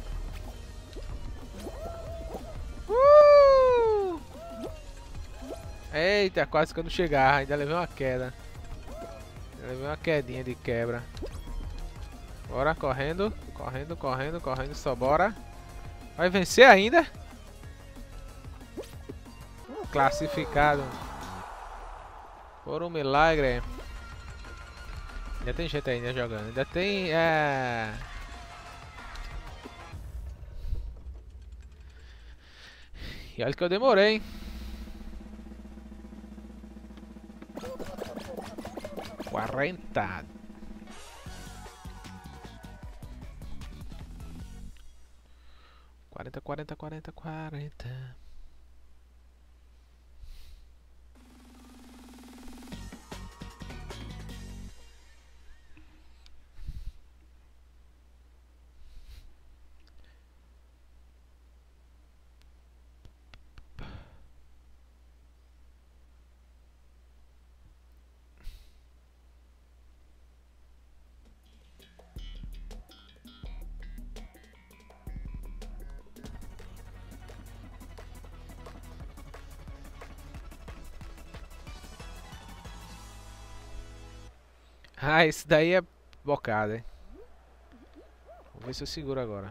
Eita, quase que eu não chegava, ainda levei uma queda. Levei uma quedinha de quebra. Bora, correndo, só bora. Vai vencer ainda? Classificado. Por um milagre. Ainda tem gente ainda jogando, ainda tem... E olha que eu demorei, hein? 40. Quarenta. Ah, esse daí é bocada, hein? Vou ver se eu seguro agora.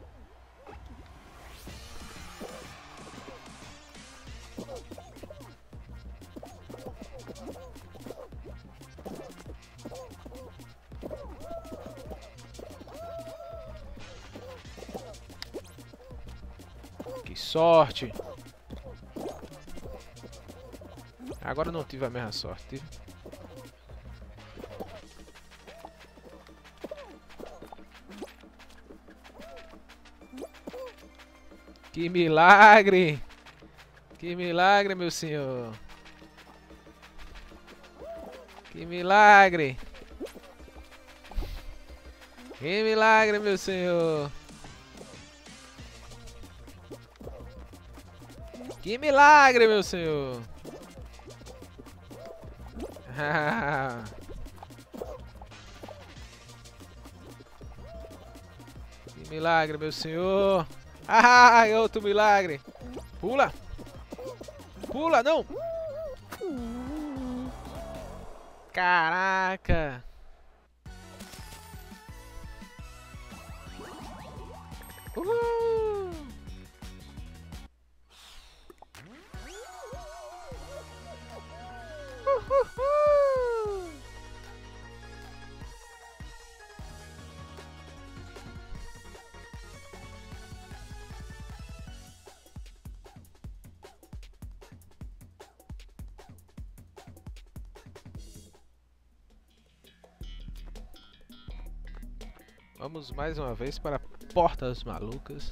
Que sorte! Agora eu não tive a mesma sorte, tive. Que milagre! Que milagre, meu senhor! Que milagre! Que milagre, meu senhor! Que milagre, meu senhor! Que milagre, meu senhor! Ah, outro milagre! Pula! Pula, não! Caraca! Uhul! Uhul! Vamos mais uma vez para Portas Malucas.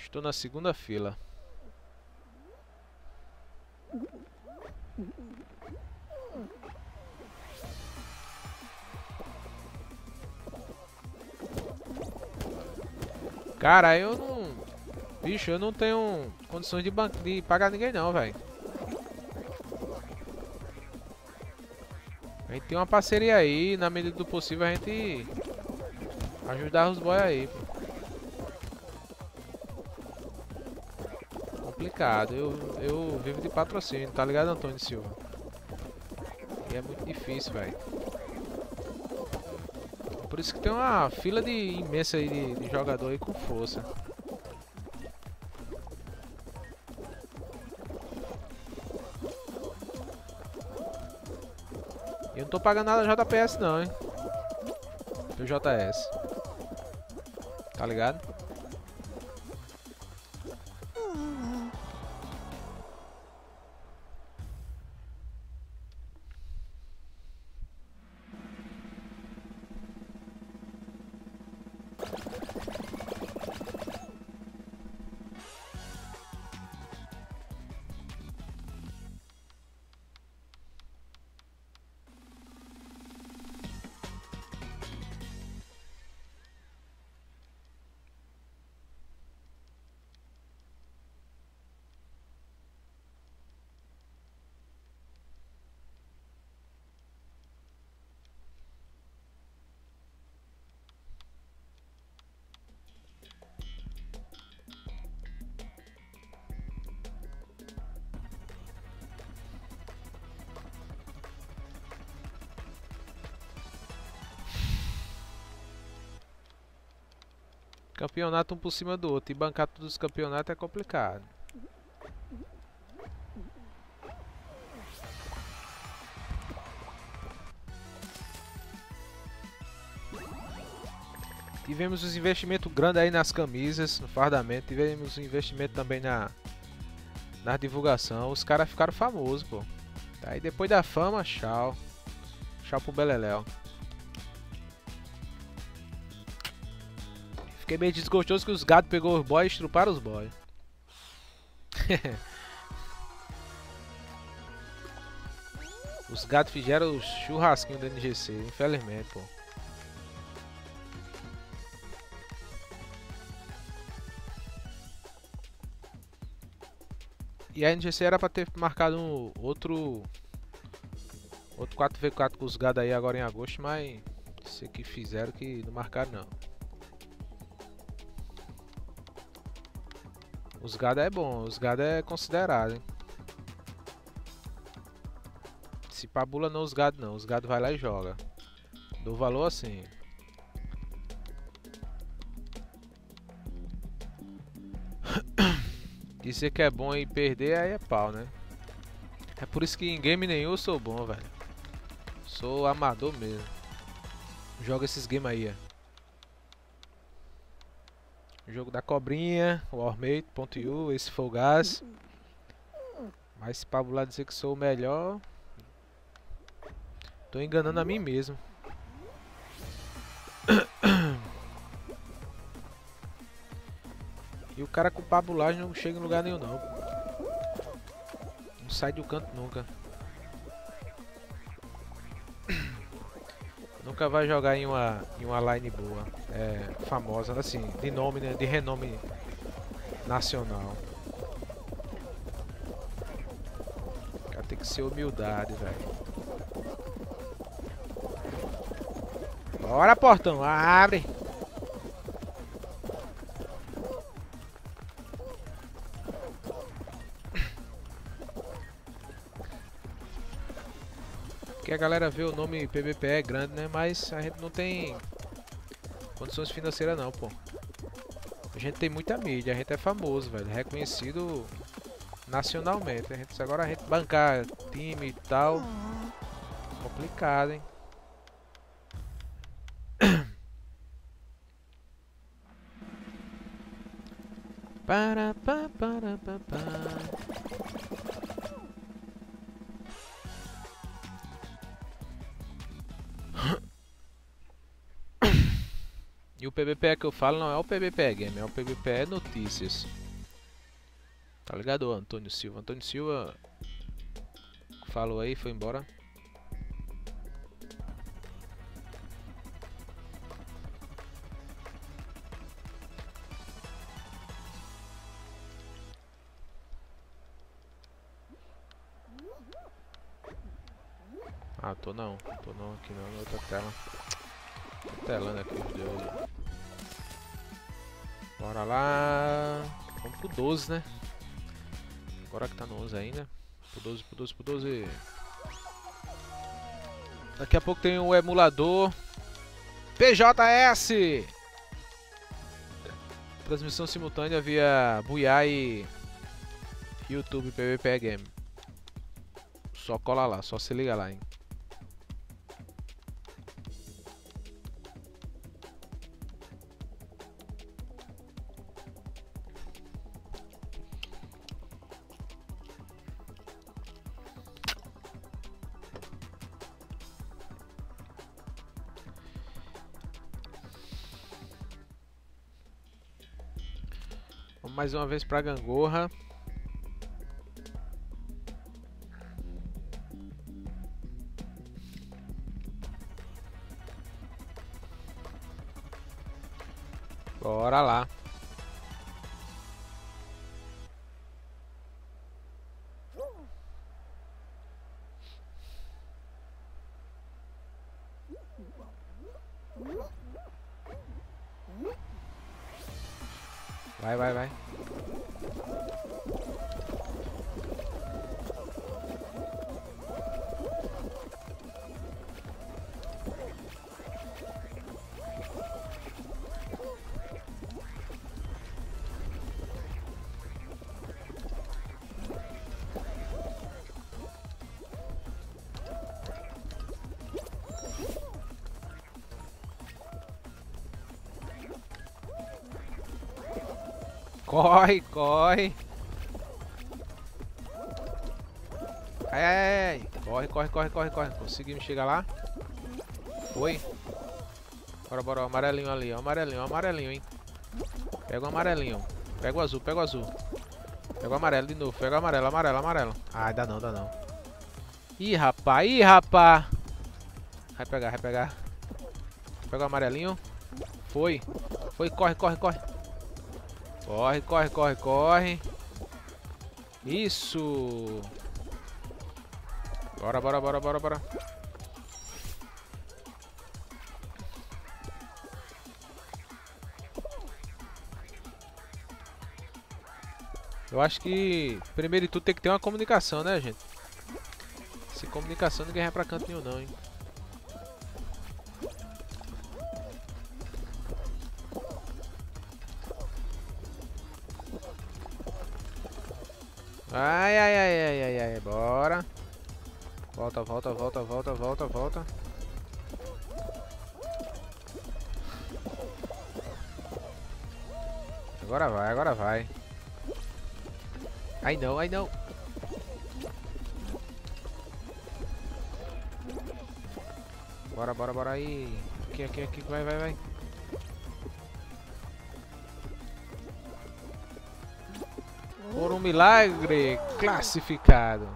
Estou na segunda fila. Cara, eu não... Bicho, eu não tenho condições de pagar ninguém não, velho. A gente tem uma parceria aí, na medida do possível a gente ajudar os boys aí, pô. Complicado, eu vivo de patrocínio, tá ligado, Antônio Silva? E é muito difícil, velho. Por isso que tem uma fila imensa aí de jogador aí com força. Eu não tô pagando nada JPS não, hein? Do JS. Tá ligado? Campeonato um por cima do outro. E bancar todos os campeonatos é complicado. Tivemos uns investimentos grandes aí nas camisas, no fardamento. Tivemos um investimento também na divulgação. Os caras ficaram famosos, pô. Aí depois da fama, tchau. Tchau pro Beleléu. Fiquei meio desgostoso que os gatos pegou os boys e estruparam os boys. Os gatos fizeram o churrasquinho do NGC, infelizmente, pô. E a NGC era pra ter marcado um outro 4v4 com os gados aí agora em agosto, mas sei que fizeram que não marcaram não. Os gados é bom, os gados é considerado, hein? Se pabula não os gados não, os gados vai lá e joga. Dou valor assim. Dizer que é bom e perder aí é pau, né? É por isso que em game nenhum eu sou bom, velho. Sou amador mesmo. Joga esses games aí, ó. Jogo da cobrinha, Warmate.io, esse Fogaz. Mas se pabular dizer que sou o melhor, tô enganando a mim mesmo. E o cara com pabulagem não chega em lugar nenhum não. Não sai do canto nunca. Nunca vai jogar em uma line boa, famosa, assim, de nome, né, de renome nacional. Cara, tem que ser humildade, velho. Bora, portão, abre! Que a galera vê o nome PBPE grande, né? Mas a gente não tem condições financeiras não, pô. A gente tem muita mídia, a gente é famoso, velho, reconhecido nacionalmente. Agora a gente bancar time e tal, complicado, hein? Para. E E o PBPE que eu falo não é o PBPE Game, é o PBPE Notícias. Tá ligado, Antônio Silva? Antônio Silva falou aí, foi embora. Ah, tô não aqui não, na outra tela. Tô telando aqui os deuses. Bora lá. Vamos pro 12, né? Agora que tá no 11 ainda. Pro 12, pro 12, pro 12. Daqui a pouco tem o emulador PJS. Transmissão simultânea via Buiá e YouTube PVP Game. Só cola lá, só se liga lá, hein? Vamos mais uma vez pra Gangorra. Bora lá. Vai, vai, vai. Corre, corre. Ai, ai, ai. Corre, corre, corre, corre, corre. Conseguimos chegar lá. Foi. Bora, bora. O amarelinho ali. O amarelinho, hein. Pega o amarelinho. Pega o azul, pega o azul. Pega o amarelo de novo. Pega o amarelo, amarelo, amarelo. Ai, dá não, dá não. Ih, rapaz, ih, rapaz. Vai pegar, vai pegar. Pega o amarelinho. Foi. Foi, corre, corre, corre. Corre, corre, corre, corre. Isso. Bora, bora, bora, bora, bora. Eu acho que primeiro de tudo tem que ter uma comunicação, né, gente? Sem comunicação ninguém vai pra canto nenhum não, hein? Ai, ai, ai, ai, ai, ai, bora. Volta, volta, volta, volta, volta, volta. Agora vai, agora vai. Ai não, ai não. Bora, bora, bora aí. Aqui, aqui, aqui, vai, vai, vai. Por um milagre, classificado.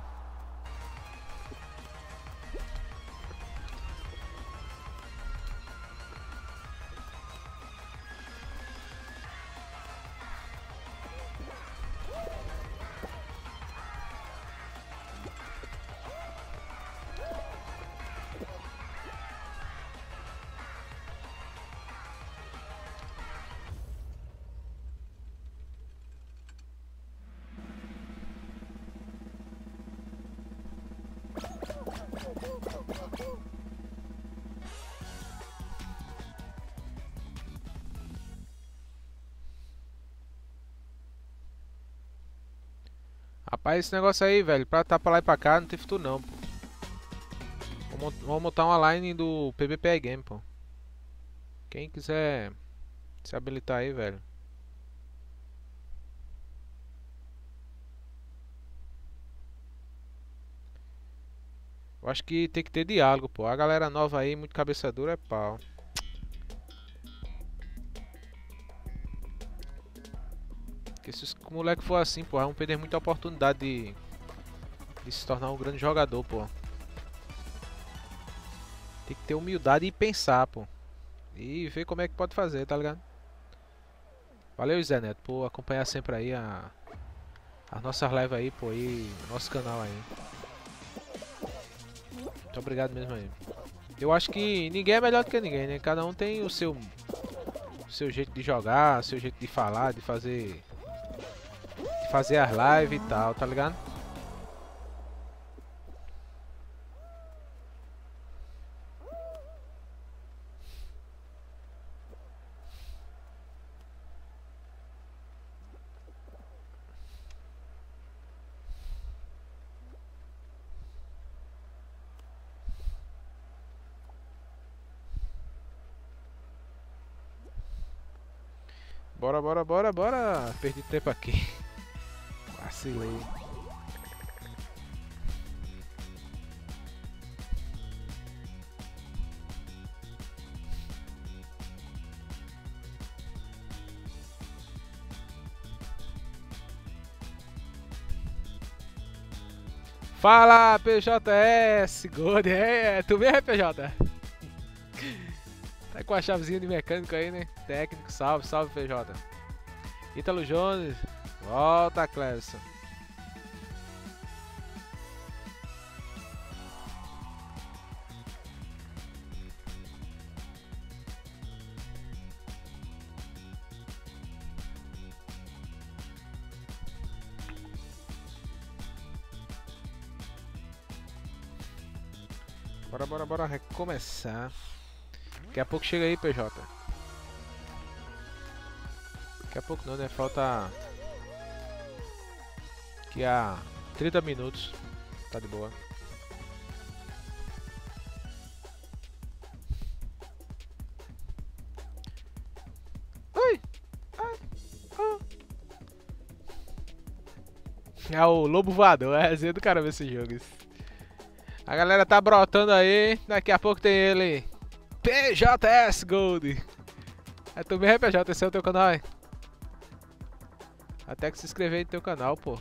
Rapaz, esse negócio aí, velho, pra lá e pra cá não tem futuro não, pô. Vamos montar uma line do PBPE Game, pô. Quem quiser se habilitar aí, velho. Eu acho que tem que ter diálogo, pô. A galera nova aí, muito cabeça dura, é pau. Porque se os moleque for assim, pô, vão perder muita oportunidade de se tornar um grande jogador, pô. Tem que ter humildade e pensar, pô. E ver como é que pode fazer, tá ligado? Valeu, Zé Neto, por acompanhar sempre aí as nossas lives aí, pô, e o nosso canal aí. Muito obrigado mesmo aí. Eu acho que ninguém é melhor do que ninguém, né? Cada um tem o seu jeito de jogar, seu jeito de falar, de fazer as lives e tal, tá ligado? Bora, bora, bora, bora. Perdi tempo aqui. Vacilei. Fala, PJS, Gold, tu mesmo é PJ? Tá com a chavezinha de mecânico aí, né? Técnico, salve, salve PJ. Ítalo Jones, volta Clebson. Bora, bora, bora recomeçar. Daqui a pouco chega aí, PJ. Daqui a pouco não, né? Falta aqui a 30 minutos. Tá de boa. Ai! Ai! Ah. É o Lobo Voador, é a resenha do caramba esse jogo. A galera tá brotando aí. Daqui a pouco tem ele. PJS Gold. É tu mesmo, PJ? Esse é o teu canal, hein? Até que se inscrever aí no teu canal, pô.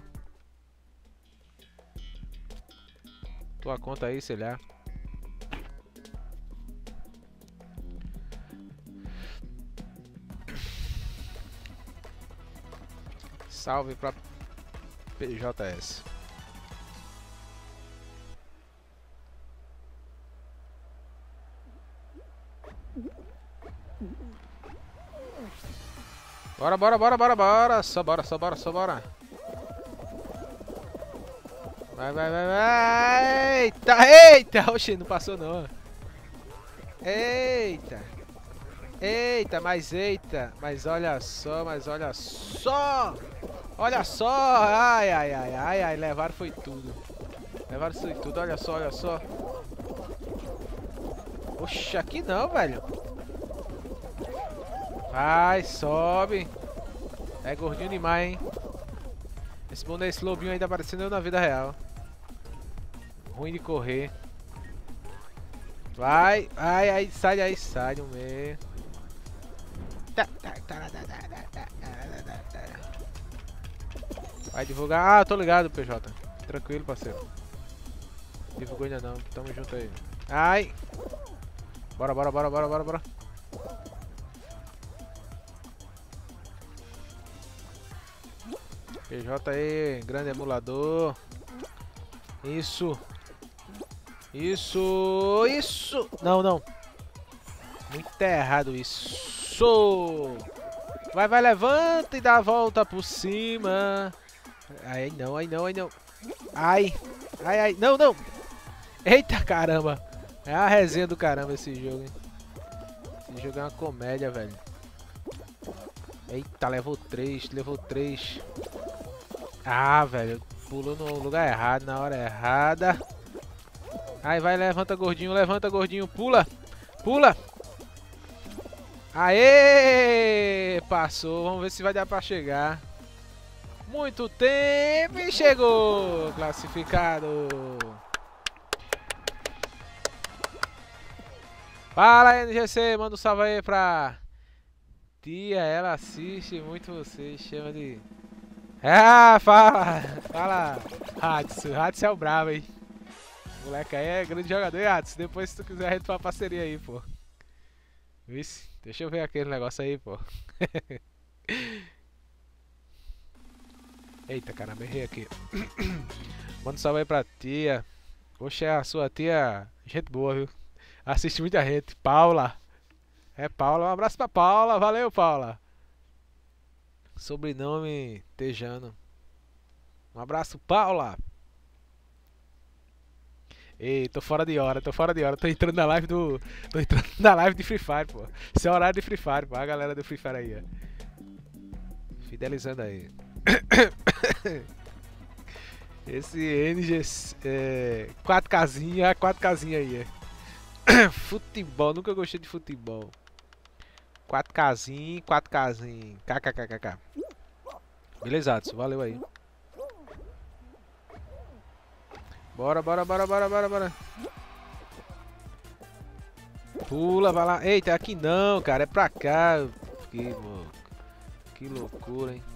Tua conta aí, sei lá. Salve pra PJS. Bora, bora, bora, bora, bora. Só bora, só bora, só bora. Vai, vai, vai, vai. Eita, eita. Oxi, não passou não. Eita. Eita, mas eita. Mas olha só, mas olha só. Olha só. Ai, ai, ai, ai, ai. Levaram foi tudo. Levaram foi tudo, olha só, olha só. Oxi, aqui não, velho. Vai, sobe. É gordinho demais, hein. Esse lobinho aí tá parecendo eu na vida real. Ruim de correr. Vai, ai, ai, sai no meio. Vai divulgar. Ah, tô ligado, PJ. Tranquilo, parceiro. Divulgou ainda não, tamo junto aí. Ai. Bora, bora, bora, bora, bora, bora. PJ aí, grande emulador. Isso. Isso. Isso. Não, não. Muito errado isso. Vai, vai, levanta e dá a volta por cima. Ai, não, ai, não, ai, não. Ai. Ai, ai. Não, não. Eita, caramba. É a resenha do caramba esse jogo, hein. Esse jogo é uma comédia, velho. Eita, levou 3, levou 3. Ah, velho, pulou no lugar errado, na hora errada. Aí vai, levanta gordinho, pula, pula. Aê, passou, vamos ver se vai dar pra chegar. Muito tempo e chegou, classificado. Fala, NGC, manda um salve aí pra tia, ela assiste muito você, chama de Ah, fala! Fala! Hatsu é o brabo, hein? O moleque aí é grande jogador, hein, Hatsu? Depois, se tu quiser, a gente faz uma parceria aí, pô. Vixe, deixa eu ver aquele negócio aí, pô. Eita, caramba, errei aqui. Manda um salve aí pra tia. Poxa, a sua tia, gente boa, viu? Assiste muita gente. Paula. É Paula, um abraço pra Paula. Valeu, Paula. Sobrenome Tejano. Um abraço, Paula. Ei, tô fora de hora, tô fora de hora. Tô entrando na live do. Tô entrando na live de Free Fire, pô. Esse é o horário de Free Fire, pô. A galera do Free Fire aí, ó. Fidelizando aí. Esse NG. 4Kzinha, 4Kzinha aí, Futebol, nunca gostei de futebol. 4Kzinho, 4Kzinho. KKKKK. Beleza, Adson, valeu aí. Bora, bora, bora, bora, bora, bora. Pula, vai lá. Eita, aqui não, cara. É pra cá. Que loucura, hein.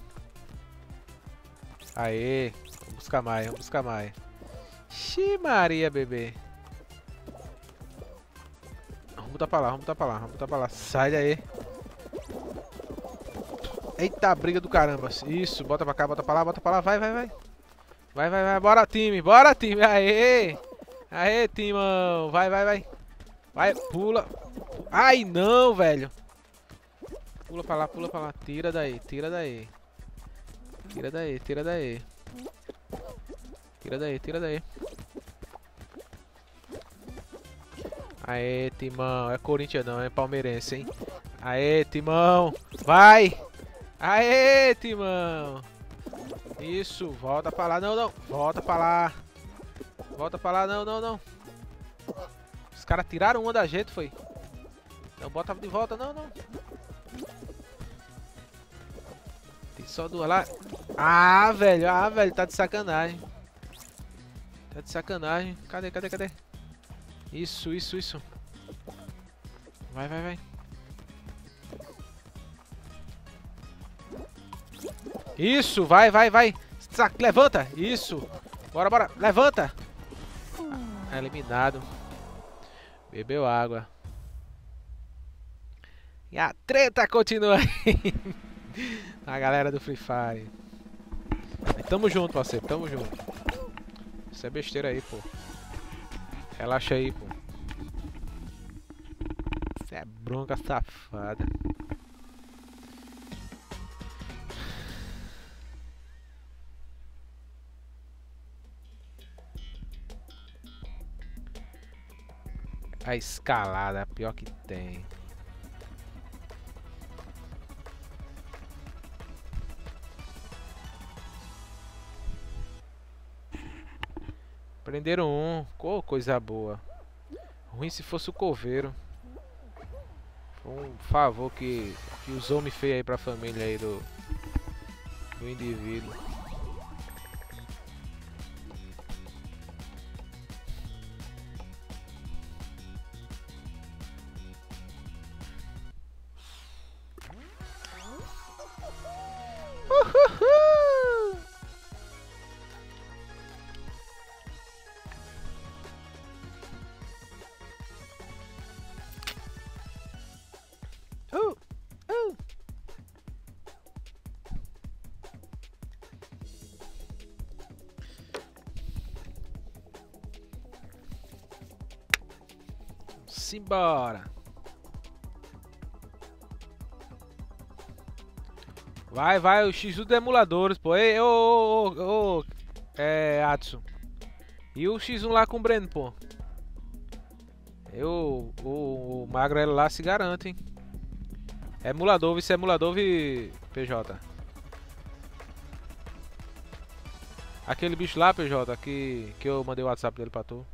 Aê. Vamos buscar mais, vamos buscar mais. Xiii, Maria, bebê. Vamos botar pra lá, vamos botar pra lá, vamos botar pra lá. Sai daí. Eita, briga do caramba. Isso, bota pra cá, bota pra lá, bota pra lá. Vai, vai, vai. Vai, vai, vai. Bora, time. Bora, time. Aê. Aê, timão. Vai, vai, vai. Vai, pula. Ai, não, velho. Pula pra lá, pula pra lá. Tira daí, tira daí. Tira daí, tira daí. Tira daí, tira daí. Aê, timão. É Corinthians não, é palmeirense, hein. Aê, timão. Vai. Aê, timão. Isso, volta pra lá. Não, não. Volta pra lá. Volta pra lá, não, não, não. Os caras tiraram uma da gente, foi. Não, bota de volta, não, não. Tem só duas lá. Ah, velho, tá de sacanagem. Tá de sacanagem. Cadê, cadê, cadê? Isso, isso, isso. Vai, vai, vai. Isso, vai, vai, vai. Levanta. Isso. Bora, bora. Levanta. Ah, eliminado. Bebeu água. E a treta continua aí. A galera do Free Fire. Tamo junto, parceiro. Tamo junto. Isso é besteira aí, pô. Relaxa aí, pô. Isso é bronca safada. A escalada, a pior que tem. Prenderam um. Oh, coisa boa. Ruim se fosse o coveiro. Foi um favor que os homens fez aí pra família aí do indivíduo. Simbora. Vai, vai, o X1 do emuladores, pô. Ei, ô, Adson. E o X1 lá com o Breno, pô. O Magrelo lá se garante, hein. Emulador, vice emulador, PJ. Aquele bicho lá, PJ, que eu mandei o WhatsApp dele pra tu.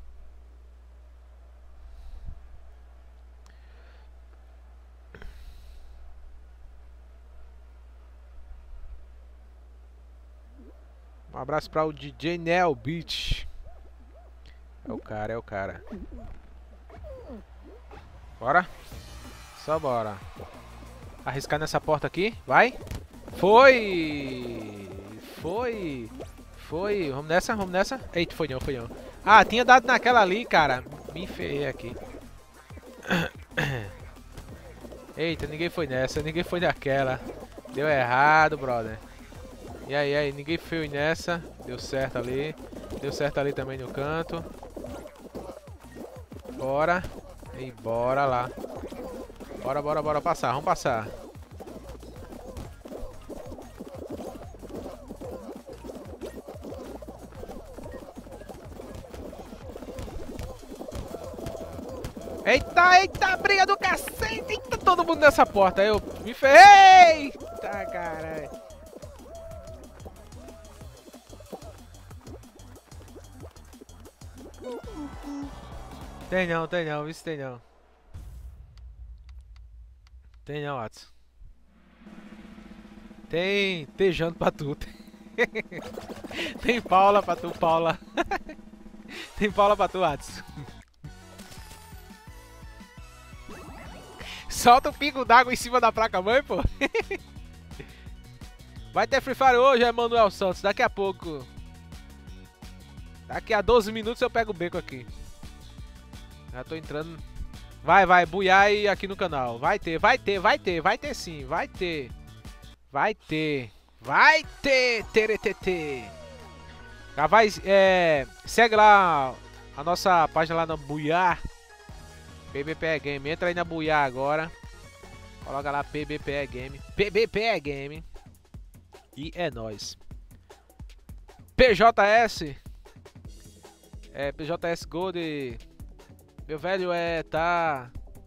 Um abraço para o DJ Nel Beach. É o cara, é o cara. Bora? Só bora. Arriscar nessa porta aqui. Vai. Foi! Foi. Foi. Vamos nessa, vamos nessa. Eita, foi não, foi não. Ah, tinha dado naquela ali, cara. Me ferrei aqui. Eita, ninguém foi nessa, ninguém foi naquela. Deu errado, brother. E aí, ninguém foi nessa. Deu certo ali. Deu certo ali também no canto. Bora. E bora lá. Bora, bora, bora passar, vamos passar. Eita, eita, briga do cacete. Eita, todo mundo nessa porta. Eu me ferrei. Eita, caralho. Tem não, isso tem não. Tem não, Watson. Tem Tejando pra tu. Tem Paula pra tu, Paula. Tem Paula pra tu, Watson. Solta o pingo d'água em cima da placa-mãe, pô. Vai ter Free Fire hoje, Emanuel Santos. Daqui a pouco. Daqui a 12 minutos eu pego o beco aqui. Já tô entrando. Vai, vai, Buiai aqui no canal. Vai ter, vai ter, vai ter, vai ter sim. Vai ter. Vai ter. Vai ter, TRTT. Já vai, segue lá a nossa página lá no Buiá. PBPE Game. Entra aí na Buiá agora. Coloca lá PBPE Game. PBPE Game. E é nóis. PJS. PJS Gold. Meu velho, tá...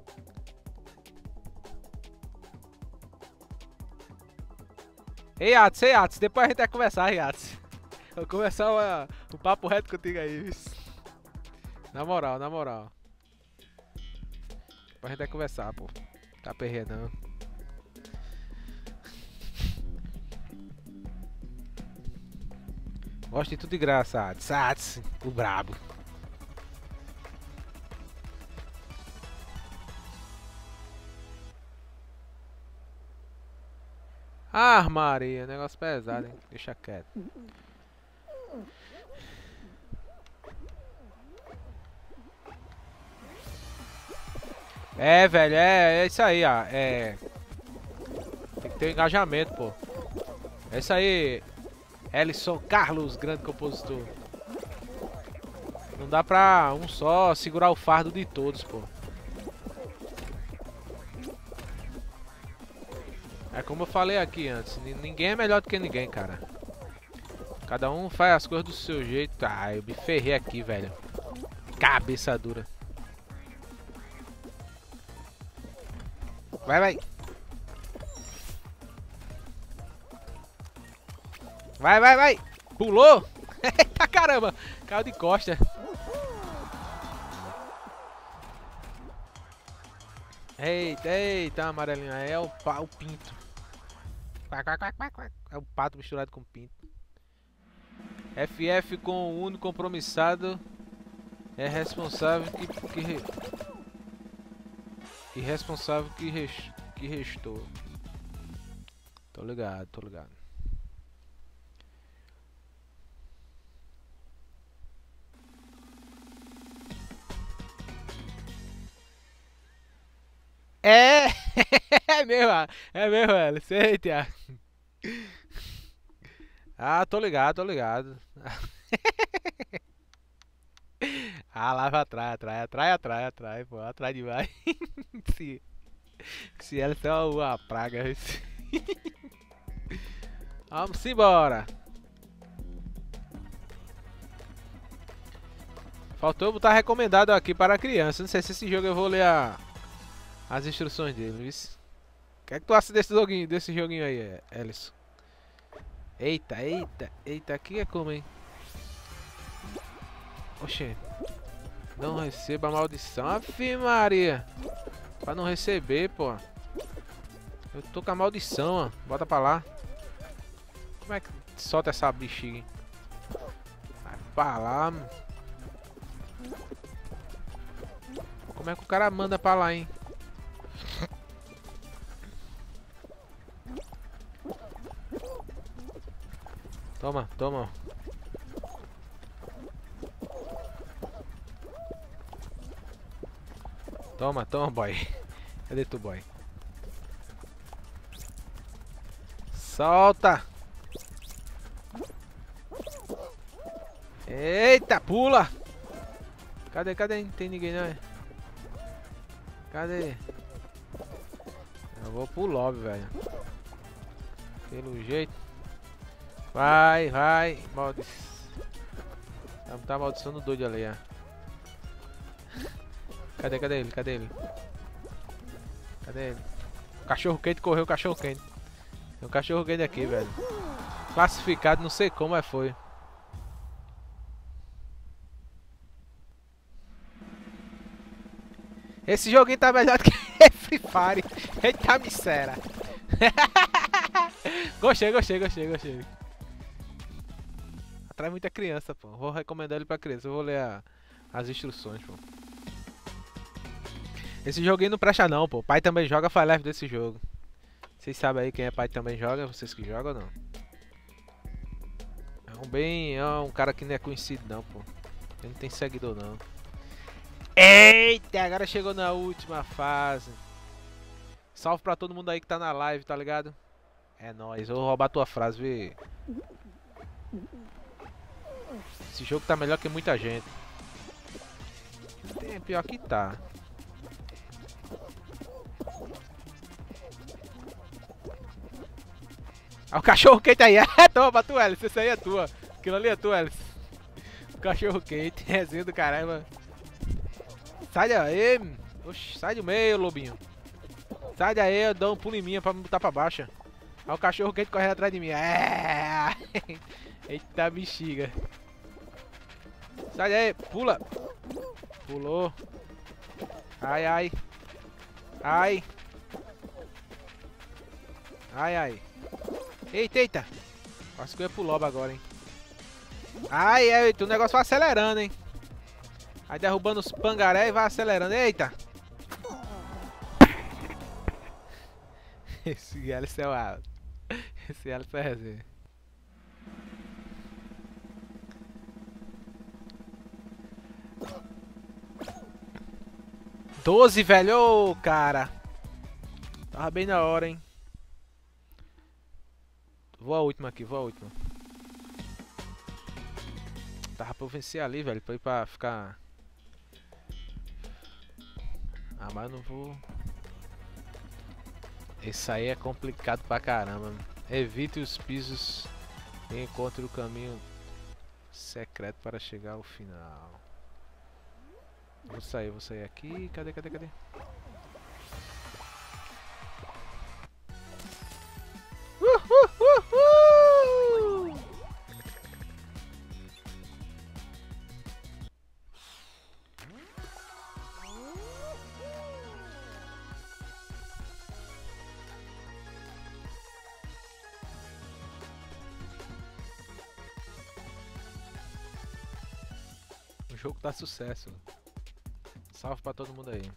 Ei, Ats, depois a gente vai conversar, Ats. Vou começar o papo reto contigo aí, viu? Na moral, na moral. Depois a gente vai conversar, pô. Tá perreiro, não. Gosto de tudo de graça, Ats, o brabo. Ah, Maria, negócio pesado, hein? Deixa quieto. Velho, é isso aí, ó. Tem que ter um engajamento, pô. É isso aí, Ellison Carlos, grande compositor. Não dá pra um só segurar o fardo de todos, pô. É como eu falei aqui antes, ninguém é melhor do que ninguém, cara. Cada um faz as coisas do seu jeito. Ah, eu me ferrei aqui, velho. Cabeça dura. Vai, vai. Vai, vai, vai. Pulou. Eita, caramba. Caiu de costa. Eita, eita, amarelinha. É o pinto. É o pato misturado com pinto. FF com o único compromissado é responsável irresponsável que restou. Tô ligado, tô ligado. É! É mesmo, Alice. Eita. Ah, tô ligado, tô ligado. Ah, lá vai atrai, pô, atrai demais. Se ela é uma praga. Vamos embora. Faltou eu botar recomendado aqui para criança. Não sei se esse jogo eu vou ler as instruções dele, viu? O que é que tu acha desse joguinho aí, Ellison? Eita, eita, eita, aqui é como, hein? Oxê. Não receba a maldição. Aff, Maria. Pra não receber, pô. Eu tô com a maldição, ó. Bota pra lá. Como é que solta essa bexiga, hein? Vai pra lá, mano. Como é que o cara manda pra lá, hein? Toma, toma. Toma, toma, boy. Cadê tu, boy? Solta! Eita, pula! Cadê, cadê? Não tem ninguém, não é? Cadê? Eu vou pro lobby, velho. Pelo jeito. Vai, vai. Tá amaldiçoando doido ali, ó. Cadê, cadê ele? Cadê ele? Cadê ele? O cachorro quente correu, o cachorro quente. Tem um cachorro quente aqui, velho. Classificado, não sei como, mas foi. Esse joguinho tá melhor do que Free Fire. Eita miséria. Gostei, gostei, gostei, gostei. Atrai muita criança, pô. Vou recomendar ele pra criança. Eu vou ler as instruções, pô. Esse joguinho não presta não, pô. Pai também joga, faz live desse jogo. Vocês sabem aí quem é pai também joga? Vocês que jogam ou não? É um cara que não é conhecido não, pô. Ele não tem seguidor não. Eita, agora chegou na última fase. Salve pra todo mundo aí que tá na live, tá ligado? É nóis, eu vou roubar tua frase, vê. Esse jogo tá melhor que muita gente. É pior que tá. Ah, o cachorro quente aí. Toma, tu, Alice. Esse aí é tua. Aquilo ali é tua, Alice. O cachorro quente. Resenha do caramba. Sai daí. Oxi, sai do meio, lobinho. Sai daí, eu dou um pulo em mim pra me botar pra baixo. Olha o cachorro quente correndo atrás de mim. É. Eita bexiga. Sai daí, pula. Pulou. Ai, ai. Ai. Ai, ai. Eita, eita. Quase que eu ia pro lobo agora, hein. Ai, eita, o negócio vai acelerando, hein. Aí derrubando os pangaré e vai acelerando. Eita. Esse Alice é o alto. Esse Alice é resenha. Doze, velho. Ô, cara. Tava bem na hora, hein. Vou a última aqui, vou a última. Tava pra eu vencer ali, velho. Pra ir pra ficar... Ah, mas eu não vou... Esse aí é complicado pra caramba. Evite os pisos e encontre o caminho secreto para chegar ao final. Vou sair aqui. Cadê, cadê, cadê? O jogo tá sucesso. Salve pra todo mundo aí.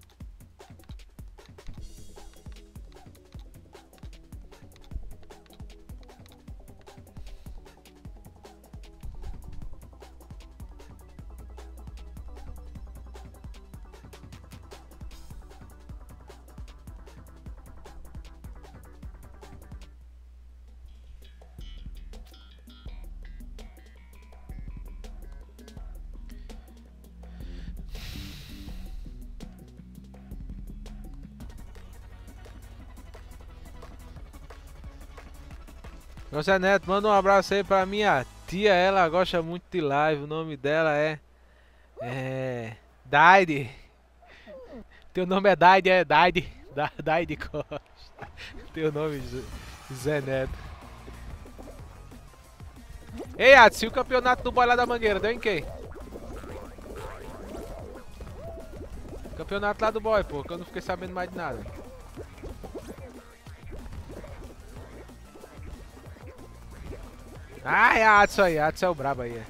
José Neto, manda um abraço aí pra minha tia, ela gosta muito de live, o nome dela é Daide. Teu nome é Daide, é Daide, Daide Costa. Teu nome Zé Neto. Ei, Adson, e o campeonato do Boy lá da Mangueira, deu em quem? Campeonato lá do Boy, pô, que eu não fiquei sabendo mais de nada. Ah, é Adson aí, Adson é o brabo aí.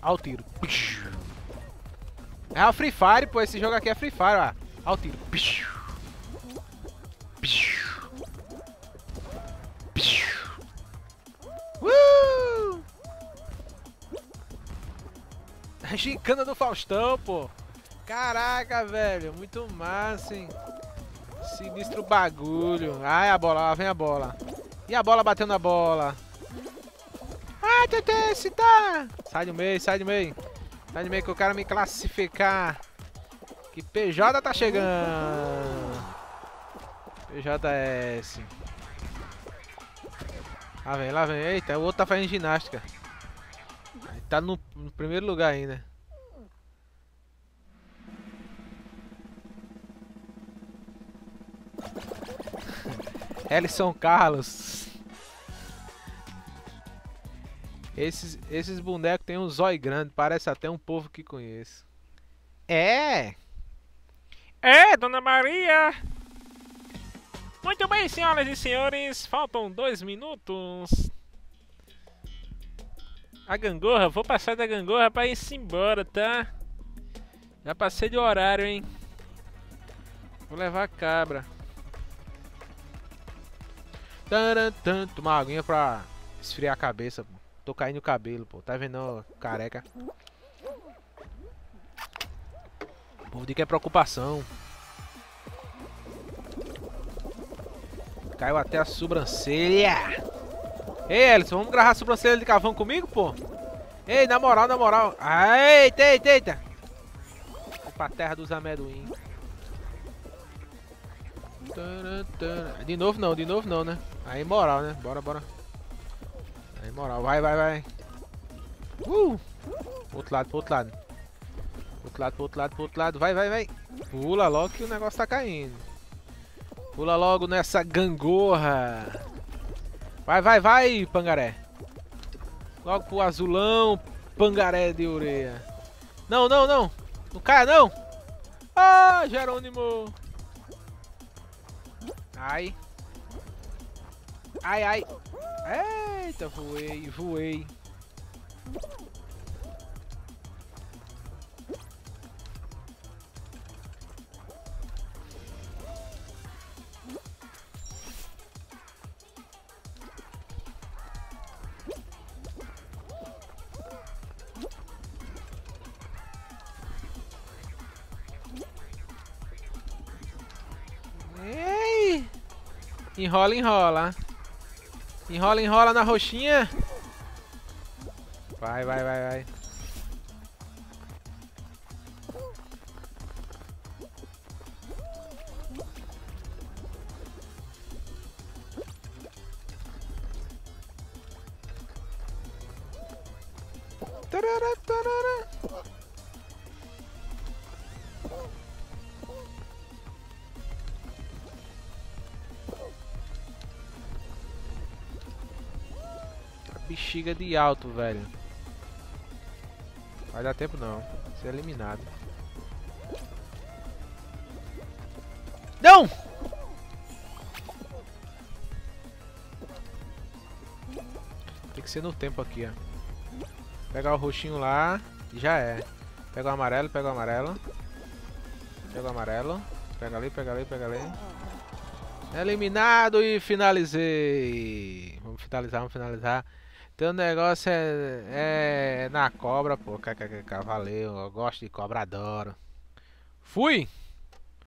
Ó o tiro. É o Free Fire, pô. Esse jogo aqui é Free Fire, ó. Ó o tiro. Gincana do Faustão, pô. Caraca, velho. Muito massa, hein. Sinistro bagulho. Ai, a bola. Lá vem a bola. E a bola batendo na bola. Ai, Tete, se tá. Sai do meio, sai do meio. Sai do meio que eu quero me classificar. Que PJ tá chegando. PJS. Lá vem. Eita, o outro tá fazendo ginástica. Tá no primeiro lugar ainda. Elison Carlos. Esses bonecos tem um zóio grande. Parece até um povo que conheço. É, Dona Maria. Muito bem, senhoras e senhores. Faltam 2 minutos. A gangorra, vou passar da gangorra pra ir embora, tá? Já passei de horário, hein? Vou levar a cabra. Tomar uma aguinha pra esfriar a cabeça, pô. Tô caindo o cabelo, pô. Tá vendo, careca? O povo diz que é preocupação. Caiu até a sobrancelha. Ei, Elison, vamos gravar a sobrancelha de cavão comigo, pô? Ei, na moral, na moral. Eita, eita, eita. Vou pra terra dos amendoim. De novo não, né? Aí moral, né? Bora, bora. Aí moral, vai, vai, vai. Outro lado, pro outro lado. Outro lado, pro outro lado, pro outro lado. Vai, vai, vai. Pula logo que o negócio tá caindo. Pula logo nessa gangorra. Vai, vai, vai, pangaré. Logo pro azulão, pangaré de orelha. Não, não, não. Não caia, não. Ah, Jerônimo. Ai. Ai, ai. Eita, voei, voei. Ei! Enrola, enrola. Enrola, enrola na roxinha. Vai, vai, vai, vai. Tarará, tarará. Bexiga de alto, velho. Vai dar tempo não. Ser eliminado. Não! Tem que ser no tempo aqui, ó. Pegar o roxinho lá e já é. Pega o amarelo, pega o amarelo. Pega o amarelo. Pega ali, pega ali, pega ali. Eliminado e finalizei. Vamos finalizar, vamos finalizar. Teu negócio é na cobra, pô. Valeu, eu gosto de cobra, adoro. Fui!